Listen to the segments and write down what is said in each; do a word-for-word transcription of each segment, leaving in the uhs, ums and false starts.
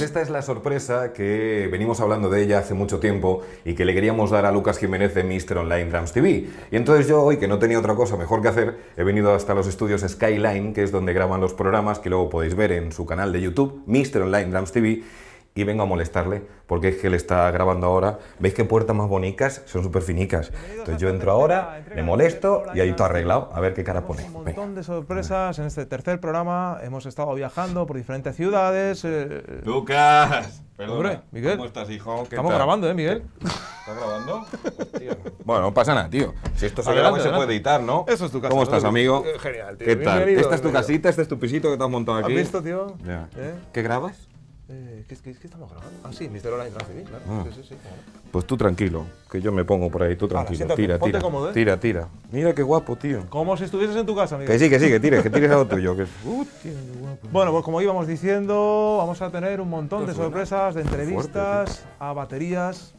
esta es la sorpresa que venimos hablando de ella hace mucho tiempo y que le queríamos dar a Lucas Jiménez de míster Online Drums T V. Y entonces yo hoy, que no tenía otra cosa mejor que hacer, he venido hasta los estudios Skyline, que es donde graban los programas que luego podéis ver en su canal de YouTube, míster Online Drums T V, y vengo a molestarle, porque es que él está grabando ahora. ¿Veis qué puertas más bonitas? Son súper finicas. Entonces yo entro ahora, le molesto y ahí todo arreglado. A ver qué cara pone. Un montón de sorpresas en este tercer programa. Hemos estado viajando por diferentes ciudades. Eh... ¡Lucas! Perdona. Hombre, Miguel. ¿Cómo estás, hijo? ¿Qué Estamos tal? grabando, ¿eh, Miguel? ¿Estás grabando? Hostia. Bueno, no pasa nada, tío. Si esto se Adelante, graba y se adelante. puede editar, ¿no? Eso es tu casa. ¿Cómo estás, ¿no? amigo? Eh, Genial, tío. ¿Qué tal? Bienvenido, Esta es tu bienvenido. casita, este es tu pisito que te has montado aquí. ¿Has visto, tío? Ya. ¿Eh? ¿Qué grabas? Eh, ¿qué, qué, ¿Qué estamos grabando? Ah, sí, míster Online Drums T V, claro. Ah. Sí, sí, sí. Claro. Pues tú tranquilo, que yo me pongo por ahí, tú tranquilo. siéntate, Tira, ponte tira, cómodo, ¿eh? tira, tira. Mira qué guapo, tío. Como si estuvieses en tu casa, Miguel. Que sí, que sí, que tires, que tires a lo tuyo. Que... Uh, tío, qué guapo. Bueno, pues como íbamos diciendo, vamos a tener un montón Esto de suena sorpresas, de entrevistas fuerte, a baterías.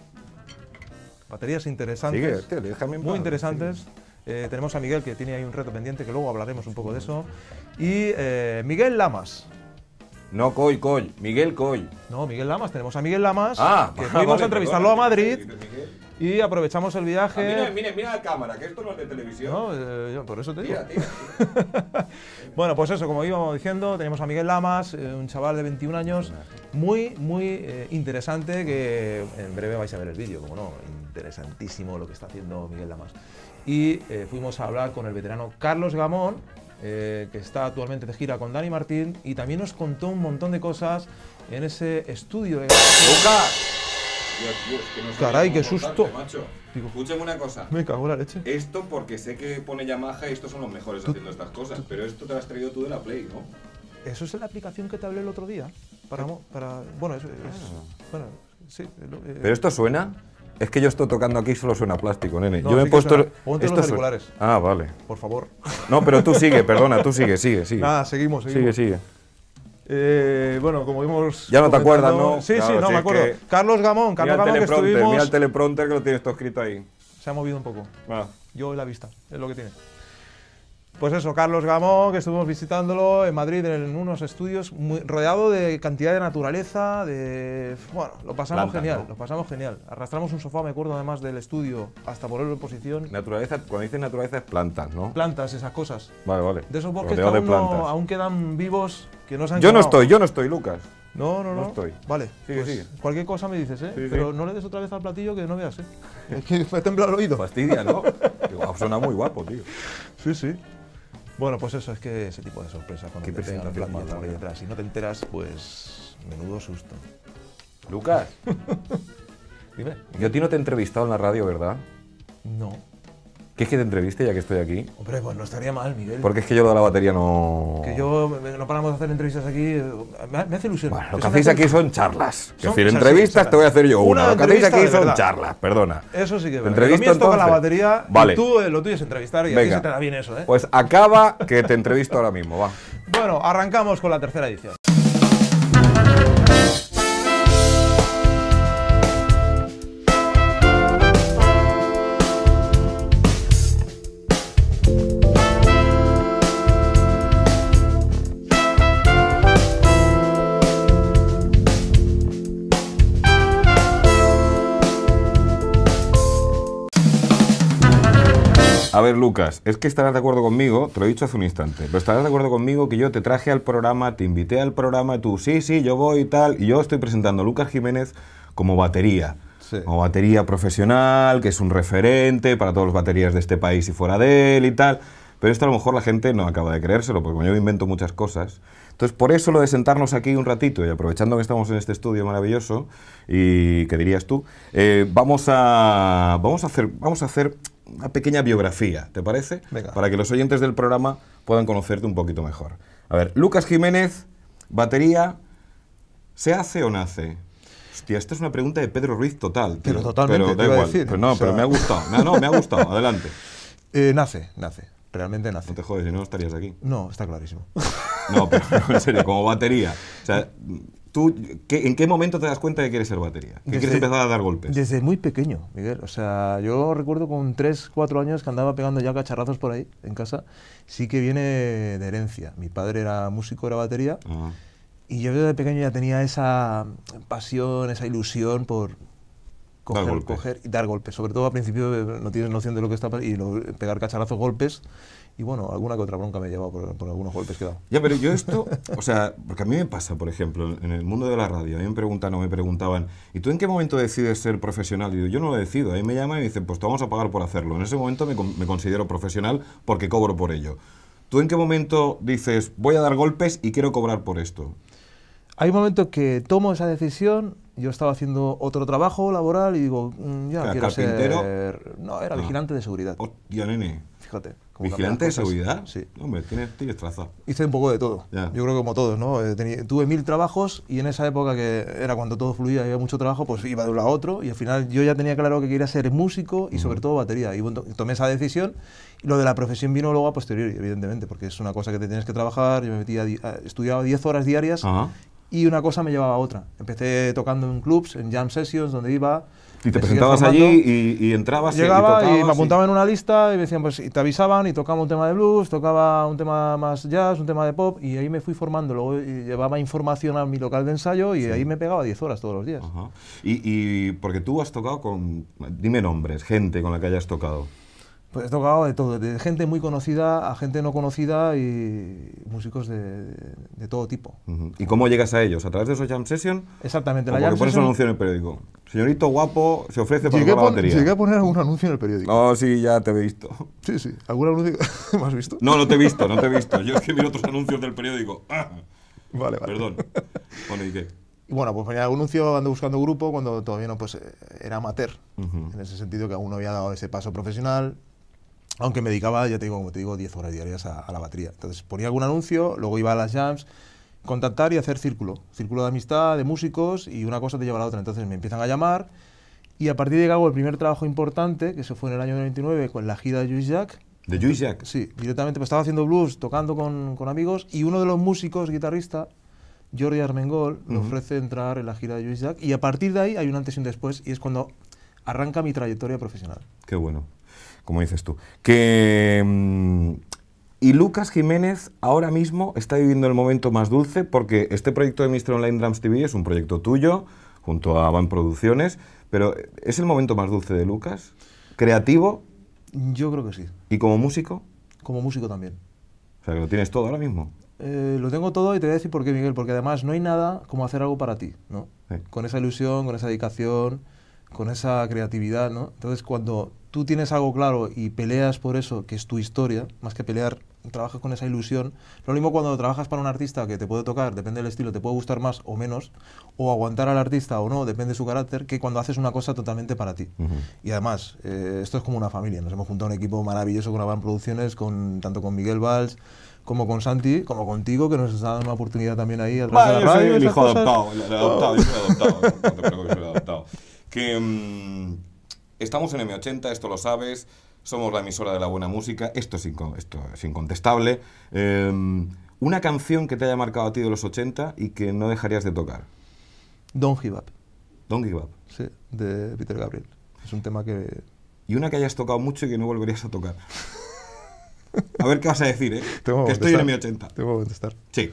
Baterías interesantes. Sigue, tío, déjame en Muy paz, interesantes. Eh, tenemos a Miguel, que tiene ahí un reto pendiente, que luego hablaremos un poco de eso. Y eh, Miguel Lamas. No, Coy, Coy. Miguel Coy. No, Miguel Lamas. Tenemos a Miguel Lamas, Ah, que vale, fuimos a entrevistarlo perdona. a Madrid Miguel. y aprovechamos el viaje. Mira, mira, mira la cámara, que esto no es de televisión. No, eh, yo por eso te digo. Tira, tira. Bueno, pues eso, como íbamos diciendo, tenemos a Miguel Lamas, eh, un chaval de veintiún años, muy, muy eh, interesante, que en breve vais a ver el vídeo, como no, interesantísimo lo que está haciendo Miguel Lamas. Y eh, fuimos a hablar con el veterano Carlos Gamón, eh, que está actualmente de gira con Dani Martín, y también nos contó un montón de cosas en ese estudio de... ¡Lucas! Dios, Dios, que no sé Caray, cómo qué contarte, susto. macho. Digo, Escúchame una cosa. me cago en la leche. Esto porque sé que pone Yamaha y estos son los mejores haciendo estas cosas, pero esto te lo has traído tú de la Play, ¿no? Eso es la aplicación que te hablé el otro día. Para, mo- para bueno, eso es, bueno, sí. lo- eh, ¿Pero esto suena? Es que yo estoy tocando aquí y solo suena plástico, nene. No, yo me sí he que puesto... suena. Ponte los esto su- auriculares. Ah, vale. por favor. No, pero tú sigue, perdona, tú sigue, sigue, sigue. Nada, seguimos, Sigue, seguimos. sigue. Eh, bueno, como vimos. Ya no te comentando- acuerdas, ¿no? Sí, Claro, sí, no si me es acuerdo. que- Carlos Gamón, Carlos Mira el Gamón, que teleprompter, estuvimos. mira el teleprompter que lo tienes todo escrito ahí. Se ha movido un poco. Ah. Yo en la vista, es lo que tiene. Pues eso, Carlos Gamón, que estuvimos visitándolo en Madrid en unos estudios muy, rodeado de cantidad de naturaleza, de... Bueno, lo pasamos Plantas, genial, ¿no? lo pasamos genial. Arrastramos un sofá, me acuerdo además del estudio, hasta ponerlo en posición. Naturaleza, cuando dices naturaleza es plantas, ¿no? Plantas, esas cosas. Vale, vale. De esos bosques que Rodeado de aún, no- plantas. aún quedan vivos, que no se han Yo no quemado. estoy, yo no estoy, Lucas. No, no, no. No estoy. Vale. Sigue, pues sigue. Cualquier cosa me dices, ¿eh? Sí, sí. Pero no le des otra vez al platillo que no veas, ¿eh? Es que me tembla el oído. Fastidia, ¿no? Digo, suena muy guapo, tío. Sí, sí. Bueno, pues eso, es que ese tipo de sorpresas cuando Qué te pegan el presentación platillo más por ahí larga. detrás. Si no te enteras, pues menudo susto. Lucas, Dime. yo a ti no te he entrevistado en la radio, ¿verdad? No. ¿Qué es que te entreviste ya que estoy aquí? Hombre, pues no estaría mal, Miguel. Porque es que yo lo de la batería no... Que yo, me- no paramos de hacer entrevistas aquí, eh, me, me hace ilusión. Bueno, lo que Eso me hacéis hace aquí son charlas. Es Son- decir, o sea, entrevistas sí, te voy a hacer yo una. una Lo que hacéis entrevista aquí de son verdad. charlas, perdona. Eso sí que es ¿Te verdad. entrevisto Lo mío es tocar la entonces? batería Vale. y tú, eh, lo tuyo es entrevistar y a ti Venga. se te da bien eso, ¿eh? Pues acaba que te entrevisto ahora mismo, va. Bueno, arrancamos con la tercera edición. A ver, Lucas, es que estarás de acuerdo conmigo, te lo he dicho hace un instante, pero estarás de acuerdo conmigo que yo te traje al programa, te invité al programa, y tú, sí, sí, yo voy y tal, y yo estoy presentando a Lucas Jiménez como batería. Sí. Como batería profesional, que es un referente para todos los baterías de este país y fuera de él y tal. Pero esto a lo mejor la gente no acaba de creérselo, porque como yo me invento muchas cosas. Entonces, por eso lo de sentarnos aquí un ratito, y aprovechando que estamos en este estudio maravilloso, y que dirías tú, eh, vamos, a, vamos, a hacer, vamos a hacer una pequeña biografía, ¿te parece? Venga. Para que los oyentes del programa puedan conocerte un poquito mejor. A ver, Lucas Jiménez, batería, ¿se hace o nace? Hostia, esta es una pregunta de Pedro Ruiz total. tío. Pero totalmente, Pero te da iba a igual. decir, Pero no, o sea- pero me ha gustado. No, no, me ha gustado. Adelante. Eh, nace, nace. Realmente nace. No te jodes, si no, no estarías aquí. No, está clarísimo. No, pero en serio, como batería. O sea, ¿tú qué, en qué momento te das cuenta de que quieres ser batería? ¿Que Desde- quieres empezar a dar golpes? Desde muy pequeño, Miguel. O sea, yo recuerdo con tres, cuatro años que andaba pegando ya cacharrazos por ahí, en casa. Sí que viene de herencia. Mi padre era músico, era batería. Ah. Y yo desde pequeño ya tenía esa pasión, esa ilusión por coger, Dar golpes. coger y dar golpes. Sobre todo al principio eh, no tienes noción de lo que está pasando y lo- pegar cacharazos, golpes. Y bueno, alguna que otra bronca me he llevado por, por algunos golpes que he dado. Ya, pero yo esto, o sea, porque a mí me pasa, por ejemplo, en el mundo de la radio, a mí me preguntan o me preguntaban, ¿y tú en qué momento decides ser profesional? Y digo, yo no lo decido, a mí me llaman y me dicen, pues te vamos a pagar por hacerlo. En ese momento me, con- me considero profesional porque cobro por ello. ¿Tú en qué momento dices, voy a dar golpes y quiero cobrar por esto? Hay un momento que tomo esa decisión, yo estaba haciendo otro trabajo laboral y digo, mm, ya ¿Era quiero carpintero? ser... No, era Ah. vigilante de seguridad. Hostia, nene. Fíjate. cómo ¿Vigilante de cambian las seguridad? cosas. Sí. Hombre, tienes, tienes traza. Hice un poco de todo. Ya. Yo creo que como todos, ¿no? Eh, tení- tuve mil trabajos y en esa época que era cuando todo fluía y había mucho trabajo, pues iba de un lado a otro y al final yo ya tenía claro que quería ser músico y sobre todo batería. Y bueno, tomé esa decisión y lo de la profesión vino luego a posteriori, evidentemente, porque es una cosa que te tienes que trabajar. Yo me metía, di- a- estudiaba diez horas diarias Ajá. y una cosa me llevaba a otra. Empecé tocando en clubs, en jam sessions, donde iba. Y te me seguía presentabas formando. allí y, y entrabas y- Llegaba y y, tocabas me apuntaba en una lista y me decían, pues, y te avisaban y tocaba un tema de blues, tocaba un tema más jazz, un tema de pop, y ahí me fui formando. Luego eh, llevaba información a mi local de ensayo y ahí me pegaba diez horas todos los días. Ajá. Y, y porque tú has tocado con, dime nombres, gente con la que hayas tocado. Pues he tocado de todo, de gente muy conocida a gente no conocida y músicos de, de- de todo tipo. Ujú. ¿Y cómo llegas a ellos? ¿A través de esos jam session? Exactamente. ¿O La porque jam pones un session- anuncio en el periódico? Señorito guapo, se ofrece para llegué, a tocar la pon- batería. llegué a poner algún anuncio en el periódico. Oh, sí, ya te he visto. Sí, sí. ¿Algún anuncio? ¿Me has visto? No, no te he visto, no te he visto. Yo es que miro otros anuncios del periódico. Ah, Vale, vale. perdón. Bueno, ¿y qué? Y bueno, pues ponía algún anuncio, ando buscando grupo cuando todavía no, pues, eh, era amateur. Ujú. En ese sentido que aún no había dado ese paso profesional. Aunque me dedicaba, ya te digo, como te digo, diez horas diarias a, a la batería. Entonces ponía algún anuncio, luego iba a las jams, contactar y hacer círculo. Círculo de amistad, de músicos, y una cosa te lleva a la otra. Entonces me empiezan a llamar y a partir de ahí hago el primer trabajo importante, que se fue en el año noventa y nueve con la gira de Lluís Llach. ¿De Lluís Llach? Sí, directamente pues, estaba haciendo blues, tocando con, con amigos, y uno de los músicos, guitarrista, Jordi Armengol, me Ujú. ofrece entrar en la gira de Lluís Llach, y a partir de ahí hay un antes y un después, y es cuando arranca mi trayectoria profesional. Qué bueno, como dices tú. Que, mm, y Lucas Jiménez ahora mismo está viviendo el momento más dulce porque este proyecto de míster Online Drums T V es un proyecto tuyo, junto a Van Producciones, pero ¿es el momento más dulce de Lucas? ¿Creativo Yo creo que sí, y como músico? como músico también. O sea, que lo tienes todo ahora mismo. Eh, lo tengo todo y te voy a decir por qué, Miguel, porque además no hay nada como hacer algo para ti, ¿no? Sí. Con esa ilusión, con esa dedicación, con esa creatividad, ¿no? Entonces, cuando tú tienes algo claro y peleas por eso, que es tu historia, más que pelear, trabajas con esa ilusión. Lo mismo cuando trabajas para un artista que te puede tocar, depende del estilo, te puede gustar más o menos, o aguantar al artista o no, depende de su carácter, que cuando haces una cosa totalmente para ti. Ujú. Y además, eh, esto es como una familia. Nos hemos juntado un equipo maravilloso con Avan Producciones, con, tanto con Miguel Valls, como con Santi, como contigo, que nos está dando una oportunidad también ahí a través de Vale, la yo soy radio. el esas hijo cosas. adoptado, el, el adoptado, yo soy adoptado, no te preocupes, soy adoptado. Que mm, estamos en eme ochenta, esto lo sabes, somos la emisora de la buena música, esto es, inco- esto es incontestable. Eh, una canción que te haya marcado a ti de los ochenta y que no dejarías de tocar. Don't Give Up, Don't Give Up. sí, de Peter Gabriel. Es un tema que... Y una que hayas tocado mucho y que no volverías a tocar. A ver qué vas a decir, ¿eh? Tengo Que estoy en contestar. eme ochenta. Tengo que contestar. Sí.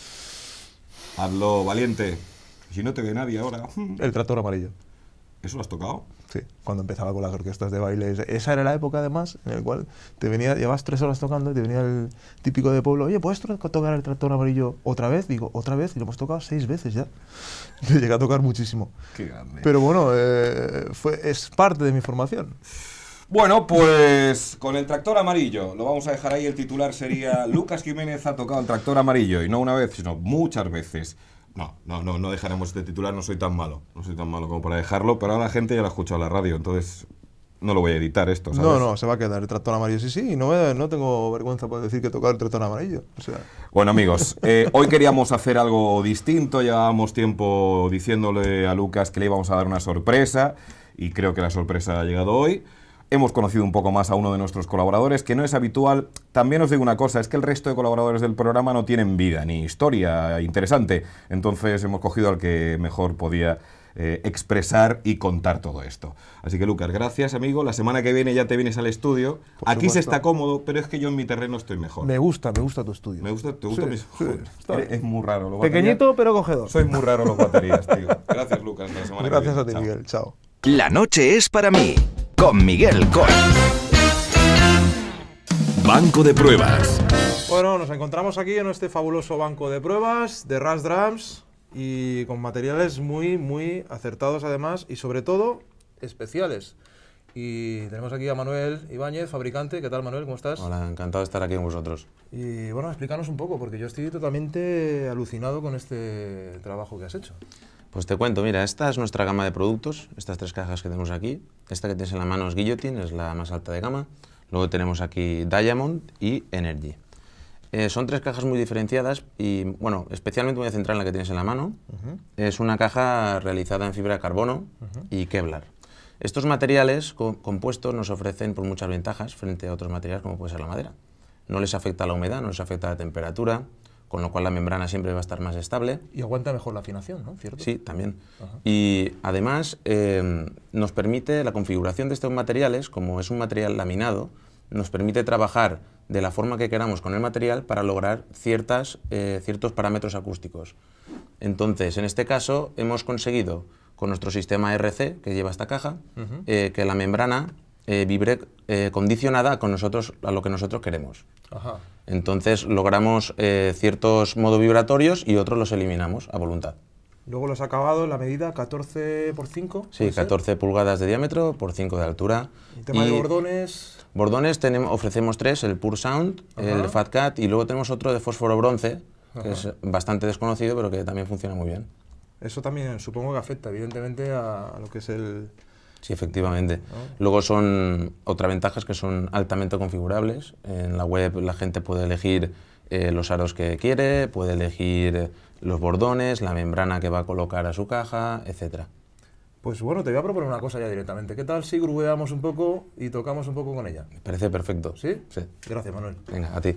Hazlo valiente. Si no te ve nadie ahora. El tractor amarillo. ¿Eso lo has tocado? Sí, cuando empezaba con las orquestas de baile. Esa era la época, además, en la cual te venía, llevas tres horas tocando y te venía el típico de pueblo, oye, ¿puedes to- tocar el tractor amarillo otra vez? Digo, ¿otra vez? Y lo hemos tocado seis veces ya. Llegué a tocar muchísimo. Qué grande. Pero bueno, eh, fue, es parte de mi formación. Bueno, pues con el tractor amarillo, lo vamos a dejar ahí, el titular sería Lucas Jiménez ha tocado el tractor amarillo, y no una vez, sino muchas veces. No, no, no, no dejaremos este titular, no soy tan malo, no soy tan malo como para dejarlo, pero ahora la gente ya lo ha escuchado en la radio, entonces no lo voy a editar esto, ¿sabes? No, no, se va a quedar el tractor amarillo. Sí, sí, y no, me- no tengo vergüenza por decir que he tocado el tractor amarillo. O sea, Bueno, amigos, eh, hoy queríamos hacer algo distinto, llevábamos tiempo diciéndole a Lucas que le íbamos a dar una sorpresa, y creo que la sorpresa ha llegado hoy. hemos conocido un poco más a uno de nuestros colaboradores, que no es habitual. También os digo una cosa, es que el resto de colaboradores del programa no tienen vida ni historia interesante. Entonces hemos cogido al que mejor podía eh, expresar y contar todo esto. Así que, Lucas, gracias, amigo. La semana que viene ya te vienes al estudio. Por Aquí se supuesto. está cómodo, pero es que yo en mi terreno estoy mejor. Me gusta, me gusta tu estudio. Me gusta, ¿te gusta Sí, mi sí, Joder, está eres- bien. Es muy raro. Los Pequeñito, pero cogedor. baterías- Sois muy raro los baterías, tío. Gracias, Lucas. La semana que Gracias a viene. ti, Chao. Miguel. Chao. La noche es para mí, con Miguel Coll. Banco de pruebas. Bueno, nos encontramos aquí en este fabuloso banco de pruebas de Rush Drums y con materiales muy, muy acertados además y sobre todo especiales. Y tenemos aquí a Manuel Ibáñez, fabricante. ¿Qué tal, Manuel? ¿Cómo estás? Hola, encantado de estar aquí con vosotros. Y bueno, explícanos un poco, porque yo estoy totalmente alucinado con este trabajo que has hecho. Pues te cuento, mira, esta es nuestra gama de productos, estas tres cajas que tenemos aquí. Esta que tienes en la mano es Guillotine, es la más alta de gama. Luego tenemos aquí Diamond y Energy. Eh, son tres cajas muy diferenciadas y, bueno, especialmente me voy a centrar en la que tienes en la mano. Uh-huh. Es una caja realizada en fibra de carbono Uh-huh. y Kevlar. Estos materiales co- compuestos nos ofrecen por muchas ventajas frente a otros materiales como puede ser la madera. No les afecta la humedad, no les afecta la temperatura, con lo cual la membrana siempre va a estar más estable. Y aguanta mejor la afinación, ¿no? ¿Cierto? Sí, también. Ajá. Y además eh, nos permite la configuración de estos materiales, como es un material laminado, nos permite trabajar de la forma que queramos con el material para lograr ciertas, eh, ciertos parámetros acústicos. Entonces, en este caso, hemos conseguido con nuestro sistema R C que lleva esta caja, Ujú. eh, que la membrana eh, vibre eh, condicionada con nosotros, a lo que nosotros queremos. Ajá. Entonces logramos eh, ciertos modos vibratorios y otros los eliminamos a voluntad. Luego los acabados, la medida catorce por cinco. Sí, catorce pulgadas de diámetro por cinco de altura. El tema Y de bordones. bordones tenemos, ofrecemos tres, el Pure Sound, Ajá. el Fat Cat y luego tenemos otro de fósforo bronce, Ajá. que es bastante desconocido pero que también funciona muy bien. Eso también supongo que afecta, evidentemente, a, a lo que es el... Sí, efectivamente. ¿No? Luego son, otra ventaja es que son altamente configurables. En la web la gente puede elegir eh, los aros que quiere, puede elegir los bordones, la membrana que va a colocar a su caja, etcétera. Pues bueno, te voy a proponer una cosa ya directamente. ¿Qué tal si grubeamos un poco y tocamos un poco con ella? Me parece perfecto. ¿Sí? Sí. Gracias, Manuel. Venga, a ti.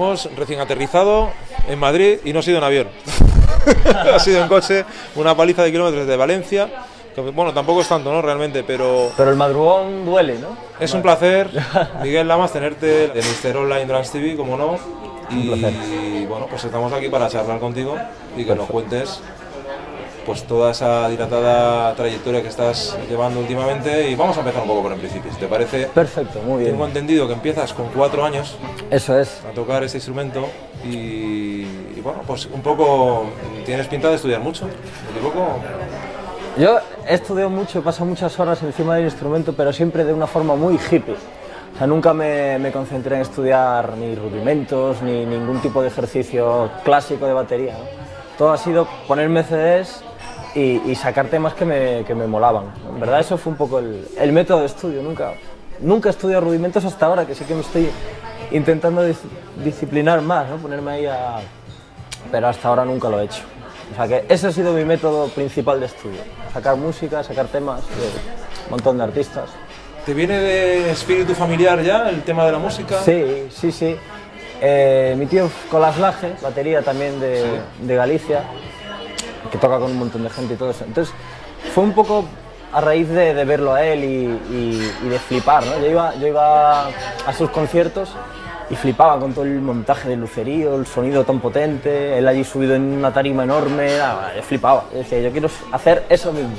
hemos recién aterrizado en Madrid y no ha sido en avión. Ha sido en coche, una paliza de kilómetros de Valencia. Que, bueno, tampoco es tanto, ¿no? Realmente, pero... Pero el madrugón duele, ¿no? Es un placer, Miguel Lamas, tenerte en míster Online Drums T V, como no. Y, Un placer. y bueno, pues estamos aquí para charlar contigo y que nos cuentes pues toda esa dilatada trayectoria que estás llevando últimamente. Y vamos a empezar un poco por el principio, si te parece. Perfecto, muy bien. Tengo entendido que empiezas con cuatro años Eso es. a tocar este instrumento y, y bueno, pues un poco tienes pinta de estudiar mucho, ¿me equivoco? Yo he estudiado mucho, he pasado muchas horas encima del instrumento, pero siempre de una forma muy hippie. O sea, nunca me, me concentré en estudiar ni rudimentos, ni ningún tipo de ejercicio clásico de batería, ¿no? Todo ha sido ponerme C Ds y, y sacar temas que me, que me molaban. En verdad, eso fue un poco el, el método de estudio. Nunca, nunca he estudiado rudimentos hasta ahora, que sí que me estoy intentando dis, disciplinar más, ¿no? Ponerme ahí a... Pero hasta ahora nunca lo he hecho. O sea que ese ha sido mi método principal de estudio. Sacar música, sacar temas de un montón de artistas. ¿Te viene de espíritu familiar ya el tema de la música? Sí, sí, sí. Eh, mi tío Colas Laje, batería también de, sí. de Galicia, que toca con un montón de gente y todo eso. Entonces fue un poco a raíz de, de verlo a él y, y, y de flipar, ¿no? Yo iba, yo iba a sus conciertos y flipaba con todo el montaje del lucerío, el sonido tan potente, él allí subido en una tarima enorme, nada, yo flipaba. Yo decía, yo quiero hacer eso mismo.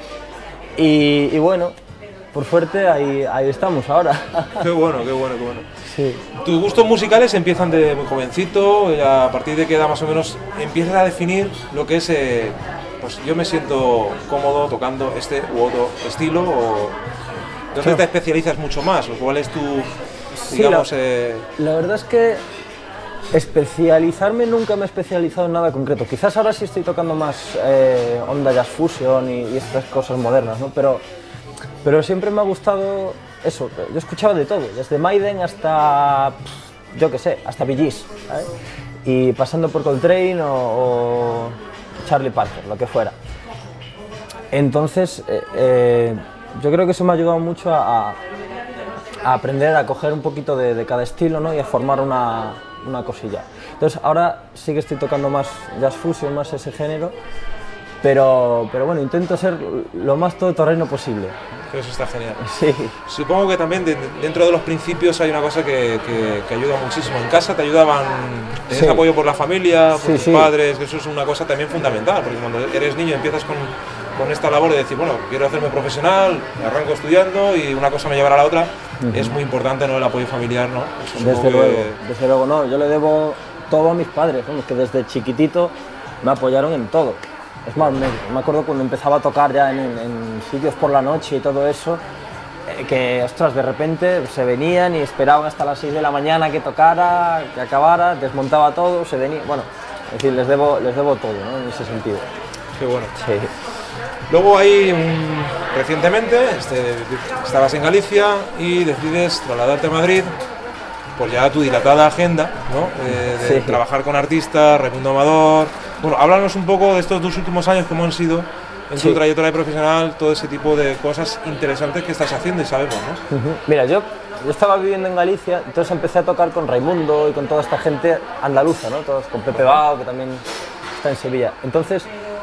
Y, y bueno, por suerte ahí, ahí estamos ahora. Qué bueno, qué bueno, qué bueno. Sí. Tus gustos musicales empiezan de muy jovencito, a partir de que edad más o menos empiezas a definir lo que es, eh, pues yo me siento cómodo tocando este u otro estilo, o entonces sí. Te especializas mucho más, lo cual es tu, digamos... Sí, la, eh... la verdad es que especializarme nunca me he especializado en nada concreto. Quizás ahora sí estoy tocando más eh, onda jazz fusion y, y estas cosas modernas, ¿no? Pero, pero siempre me ha gustado eso. Yo escuchaba de todo, desde Maiden hasta, yo qué sé, hasta Bee Gees, ¿sabes? Y pasando por Coltrane o, o Charlie Parker, lo que fuera. Entonces, eh, eh, yo creo que eso me ha ayudado mucho a, a aprender a coger un poquito de, de cada estilo, ¿no? Y a formar una, una cosilla. Entonces ahora sí que estoy tocando más jazz fusion, más ese género, pero, pero bueno, intento ser lo más todoterreno posible. Eso está genial. Sí. Supongo que también de, dentro de los principios hay una cosa que, que, que ayuda muchísimo. En casa te ayudaban, tenías sí. apoyo por la familia, por sí, tus sí. padres, que eso es una cosa también fundamental, porque cuando eres niño empiezas con, con esta labor de decir, bueno, quiero hacerme profesional, arranco estudiando y una cosa me llevará a la otra. Uh-huh. Es muy importante, ¿no?, el apoyo familiar, ¿no? Desde luego, que... desde luego, no, yo le debo todo a mis padres, ¿no? Que desde chiquitito me apoyaron en todo. Es más, me, me acuerdo cuando empezaba a tocar ya en, en, en sitios por la noche y todo eso, eh, que, ostras, de repente se venían y esperaban hasta las seis de la mañana que tocara, que acabara, desmontaba todo, se venía, bueno, es decir, les debo, les debo todo, ¿no?, en ese sentido. Qué bueno. Sí. Luego ahí, um, recientemente, este, estabas en Galicia y decides trasladarte a Madrid por ya tu dilatada agenda, ¿no?, eh, de sí. trabajar con artistas, Raimundo Amador. Bueno, háblanos un poco de estos dos últimos años, cómo han sido en sí. tu trayectoria profesional, todo ese tipo de cosas interesantes que estás haciendo y sabemos, ¿no? Uh-huh. Mira, yo, yo estaba viviendo en Galicia, entonces empecé a tocar con Raimundo y con toda esta gente andaluza, ¿no? Todos, con Pepe Bao, que también está en Sevilla. Entonces,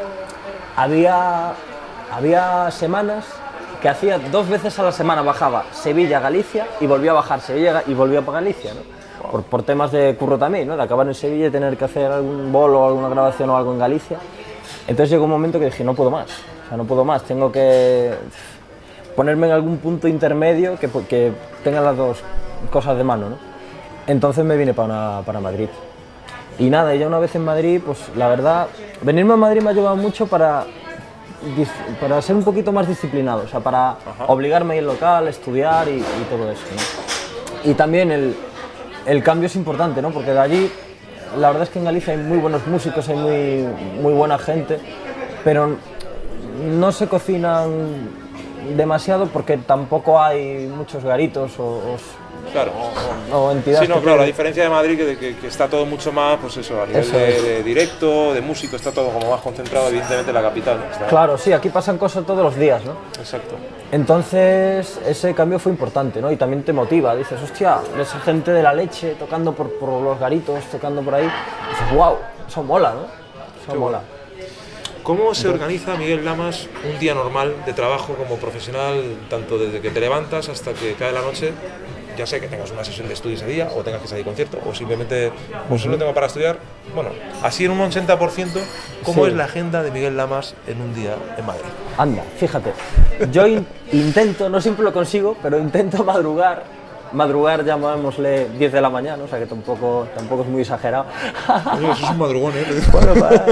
había, había semanas que hacía dos veces a la semana, bajaba Sevilla-Galicia y volvía a bajar Sevilla y volvía para Galicia, ¿no? Por, por temas de curro también, ¿no?, de acabar en Sevilla y tener que hacer algún bolo, alguna grabación o algo en Galicia. Entonces llegó un momento que dije, no puedo más, o sea, no puedo más, tengo que ponerme en algún punto intermedio que, que tenga las dos cosas de mano, ¿no? Entonces me vine para, para Madrid. Y nada, ya una vez en Madrid, pues la verdad, venirme a Madrid me ha ayudado mucho para, para ser un poquito más disciplinado, o sea, para Ajá. obligarme a ir al local, estudiar y, y todo eso, ¿no? Y también el... El cambio es importante, ¿no?, porque de allí, la verdad es que en Galicia hay muy buenos músicos, hay muy, muy buena gente, pero no se cocinan demasiado porque tampoco hay muchos garitos o, o, Claro. o, o entidades. Sí, no, que claro, la tienen- diferencia de Madrid que, que, que está todo mucho más, pues eso, a nivel Eso de, es. de directo, de músico, está todo como más concentrado, evidentemente, en la capital, ¿no? Está- Claro, sí, aquí pasan cosas todos los días, ¿no? Exacto. Entonces, ese cambio fue importante, ¿no? Y también te motiva, dices, hostia, ves gente de la leche tocando por, por los garitos, tocando por ahí, y dices, wow, eso mola, ¿no? Eso Qué mola. ¿Cómo se organiza, Miguel Lamas, un día normal de trabajo como profesional, tanto desde que te levantas hasta que cae la noche? Ya sé que tengas una sesión de estudio ese día, o tengas que salir a concierto, o simplemente, pues solo tengo para estudiar. Bueno, así en un ochenta por ciento, ¿cómo Sí. es la agenda de Miguel Lamas en un día en Madrid? Anda, fíjate, yo in- intento, no siempre lo consigo, pero intento madrugar, madrugar llamémosle diez de la mañana, o sea que tampoco, tampoco es muy exagerado. Eso es un madrugón, ¿eh? Bueno, para-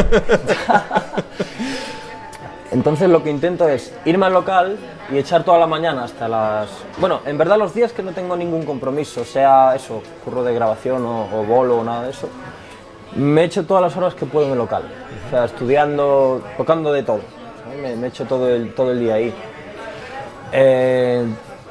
Entonces lo que intento es irme al local y echar toda la mañana hasta las... Bueno, en verdad los días que no tengo ningún compromiso, sea eso, curro de grabación o, o bolo o nada de eso, me echo todas las horas que puedo en el local. O sea, estudiando, tocando de todo. ¿no? Me, me echo todo el, todo el día ahí. Eh,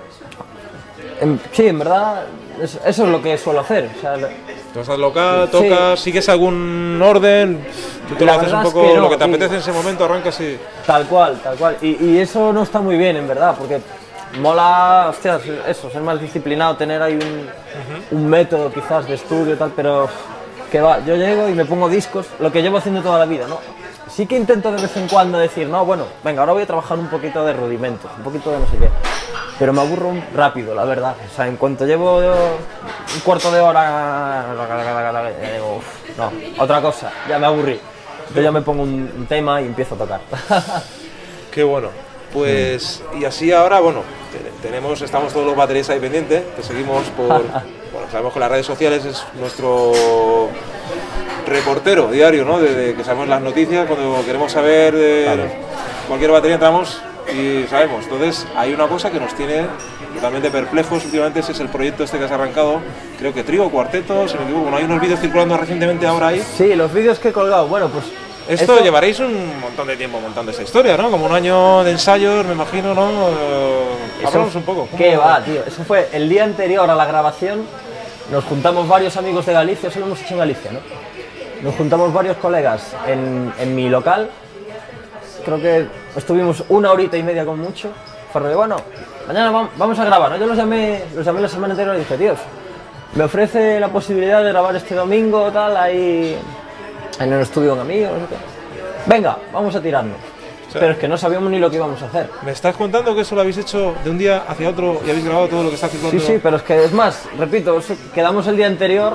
en- sí, en verdad, es- eso es lo que suelo hacer. O sea, Tú vas al local, Sí. tocas, sigues algún orden, tú te La lo haces un verdad es poco que no, lo que te y- apetece en ese momento, arrancas y... Tal cual, tal cual. Y, y eso no está muy bien, en verdad, porque mola, hostias, eso, ser más disciplinado, tener ahí un, un método quizás de estudio y tal, pero que va, yo llego y me pongo discos, lo que llevo haciendo toda la vida, ¿no? Sí que intento de vez en cuando decir, no, bueno, venga, ahora voy a trabajar un poquito de rudimentos, un poquito de no sé qué, pero me aburro un- rápido, la verdad. O sea, en cuanto llevo yo un cuarto de hora, ya digo, "Uf, no, otra cosa, ya me aburrí. Yo ya me pongo un, un tema y empiezo a tocar. Qué bueno. Pues, y así ahora, bueno, te- tenemos, estamos todos los baterías ahí pendientes, te seguimos por, bueno, sabemos que las redes sociales es nuestro reportero diario, ¿no? De, de que sabemos las noticias, cuando queremos saber de cualquier batería entramos y sabemos. Entonces, hay una cosa que nos tiene totalmente perplejos últimamente, ese es el proyecto este que has arrancado, creo que trío, cuarteto, si no me equivoco, bueno, hay unos vídeos circulando recientemente ahora ahí. Sí, los vídeos que he colgado, bueno, pues... Esto llevaréis un montón de tiempo montando esta historia, ¿no? Como un año de ensayos, me imagino, ¿no? Eh, Eso- Háblanos un poco. ¿cómo- ¿Qué va, tío? Eso fue el día anterior a la grabación. Nos juntamos varios amigos de Galicia, eso lo hemos hecho en Galicia, ¿no? Nos juntamos varios colegas en, en mi local. Creo que estuvimos una horita y media con mucho. Fue rollo, bueno, mañana vam- vamos a grabar, ¿no? Yo los llamé, los llamé la semana anterior y dije, tíos, me ofrece la posibilidad de grabar este domingo, tal, ahí en el estudio de un amigo, no sé qué. Venga, vamos a tirarnos. sea- Pero es que no sabíamos ni lo que íbamos a hacer. ¿Me estás contando que eso lo habéis hecho de un día hacia otro y habéis grabado todo lo que está circulando? Sí, sí, pero es que es más, repito, eso- quedamos el día anterior,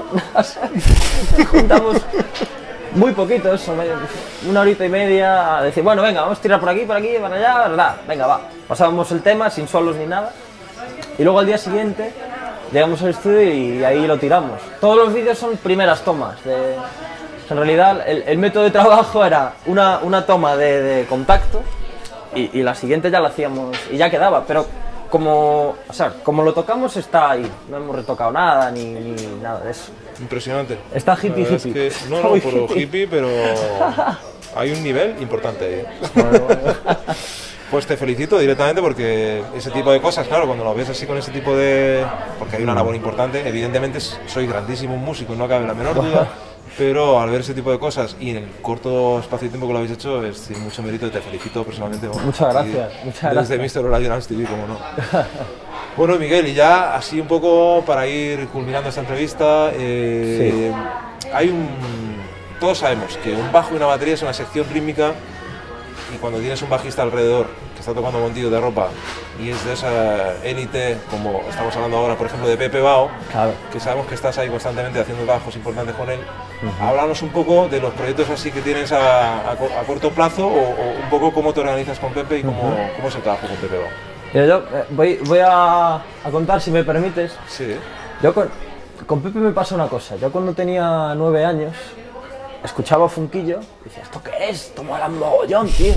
juntamos muy poquito, eso, me- una horita y media, a decir, bueno, venga, vamos a tirar por aquí, por aquí, para allá, verdad, venga, va. Pasábamos el tema sin solos ni nada, y luego al día siguiente llegamos al estudio y ahí lo tiramos. Todos los vídeos son primeras tomas. De, en realidad, el, el método de trabajo era una, una toma de, de contacto y, y la siguiente ya la hacíamos y ya quedaba, pero como, o sea, como lo tocamos está ahí, no hemos retocado nada ni, ni nada de eso. Impresionante. Está La hippie verdad es hippie. que- no, Está no, muy por lo hippie. hippie, pero hay un nivel importante ahí. ¿eh? Pues te felicito directamente porque ese tipo de cosas, claro, cuando lo ves así con ese tipo de... Porque hay una labor importante, evidentemente soy grandísimo músico, no cabe la menor duda, pero al ver ese tipo de cosas y en el corto espacio de tiempo que lo habéis hecho, es tiene mucho mérito y te felicito personalmente. bueno, Muchas y gracias, muchas Desde gracias. míster Online Dance T V, como no. Bueno, Miguel, y ya así un poco para ir culminando esta entrevista, eh, hay un... Todos sabemos que un bajo y una batería es una sección rítmica y cuando tienes un bajista alrededor que está tocando contigo de ropa y es de esa élite, como estamos hablando ahora, por ejemplo, de Pepe Bao, Claro. que sabemos que estás ahí constantemente haciendo bajos importantes con él, háblanos un poco de los proyectos así que tienes a, a co- a corto plazo o, o un poco cómo te organizas con Pepe y cómo, cómo es el trabajo con Pepe Bao. Mira, yo eh, voy, voy a, a contar, si me permites. Sí, Yo con, con Pepe me pasa una cosa. Yo cuando tenía nueve años escuchaba Funquillo y decía, ¿esto qué es? Esto mola un mogollón, tío.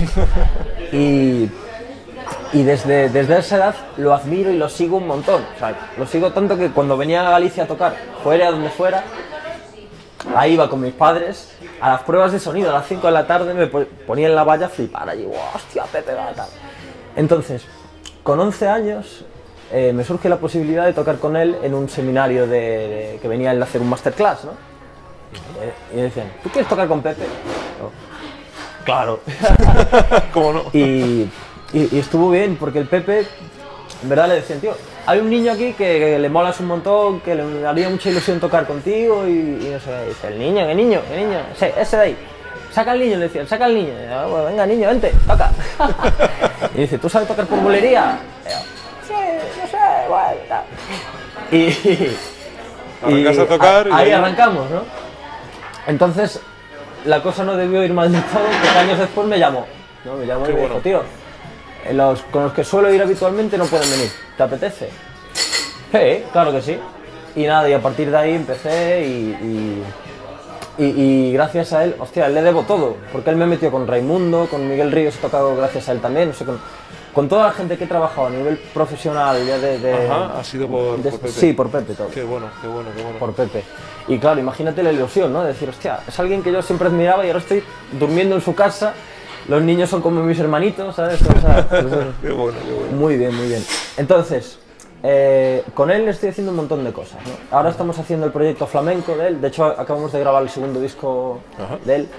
y y desde, desde esa edad lo admiro y lo sigo un montón. O sea, lo sigo tanto que cuando venía a Galicia a tocar, fuera a donde fuera, ahí iba con mis padres a las pruebas de sonido a las cinco de la tarde, me po- ponía en la valla a flipar allí, "Guau, hostia, Pepe va tal". Entonces, con once años eh, me surge la posibilidad de tocar con él en un seminario de, de, que venía él a hacer un masterclass, ¿no? Y, y decían, ¿tú quieres tocar con Pepe? Yo, claro. ¿Cómo no? Y, y, y estuvo bien, porque el Pepe, en verdad le decían, tío, hay un niño aquí que, que le molas un montón, que le haría mucha ilusión tocar contigo y, y no sé, y dice, el niño, ¿qué niño? ¿Qué niño? Ese, ese de ahí. Saca al niño, le decían, saca al niño. Y yo, bueno, venga niño, vente, toca. Y dice, ¿tú sabes tocar por bulería? Y yo, sí, no sé, bueno, tal. Y, Arrancas y a tocar y ahí ahí- arrancamos, ¿no? Entonces, la cosa no debió ir mal del todo, porque años después me llamó. ¿no? Me llamó y Qué me bueno. dijo, tío, eh, los con los que suelo ir habitualmente no pueden venir, ¿te apetece? Sí, claro que sí. Y nada, y a partir de ahí empecé y, y, y, y gracias a él, hostia, él le debo todo, porque él me metió con Raimundo, con Miguel Ríos he tocado gracias a él también, no sé, con, con toda la gente que he trabajado a nivel profesional ya de... de- Ajá, ha sido por, de- por Pepe. Sí, por Pepe todo. Qué bueno, qué bueno, qué bueno. Por Pepe. Y claro, imagínate la ilusión, ¿no? De decir, hostia, es alguien que yo siempre admiraba y ahora estoy durmiendo en su casa, los niños son como mis hermanitos, ¿sabes? O sea, pues, Qué bueno, qué bueno. muy bien, muy bien. Entonces, eh, con él estoy haciendo un montón de cosas, ¿no? Ahora estamos haciendo el proyecto flamenco de él, de hecho acabamos de grabar el segundo disco Ajá. de él.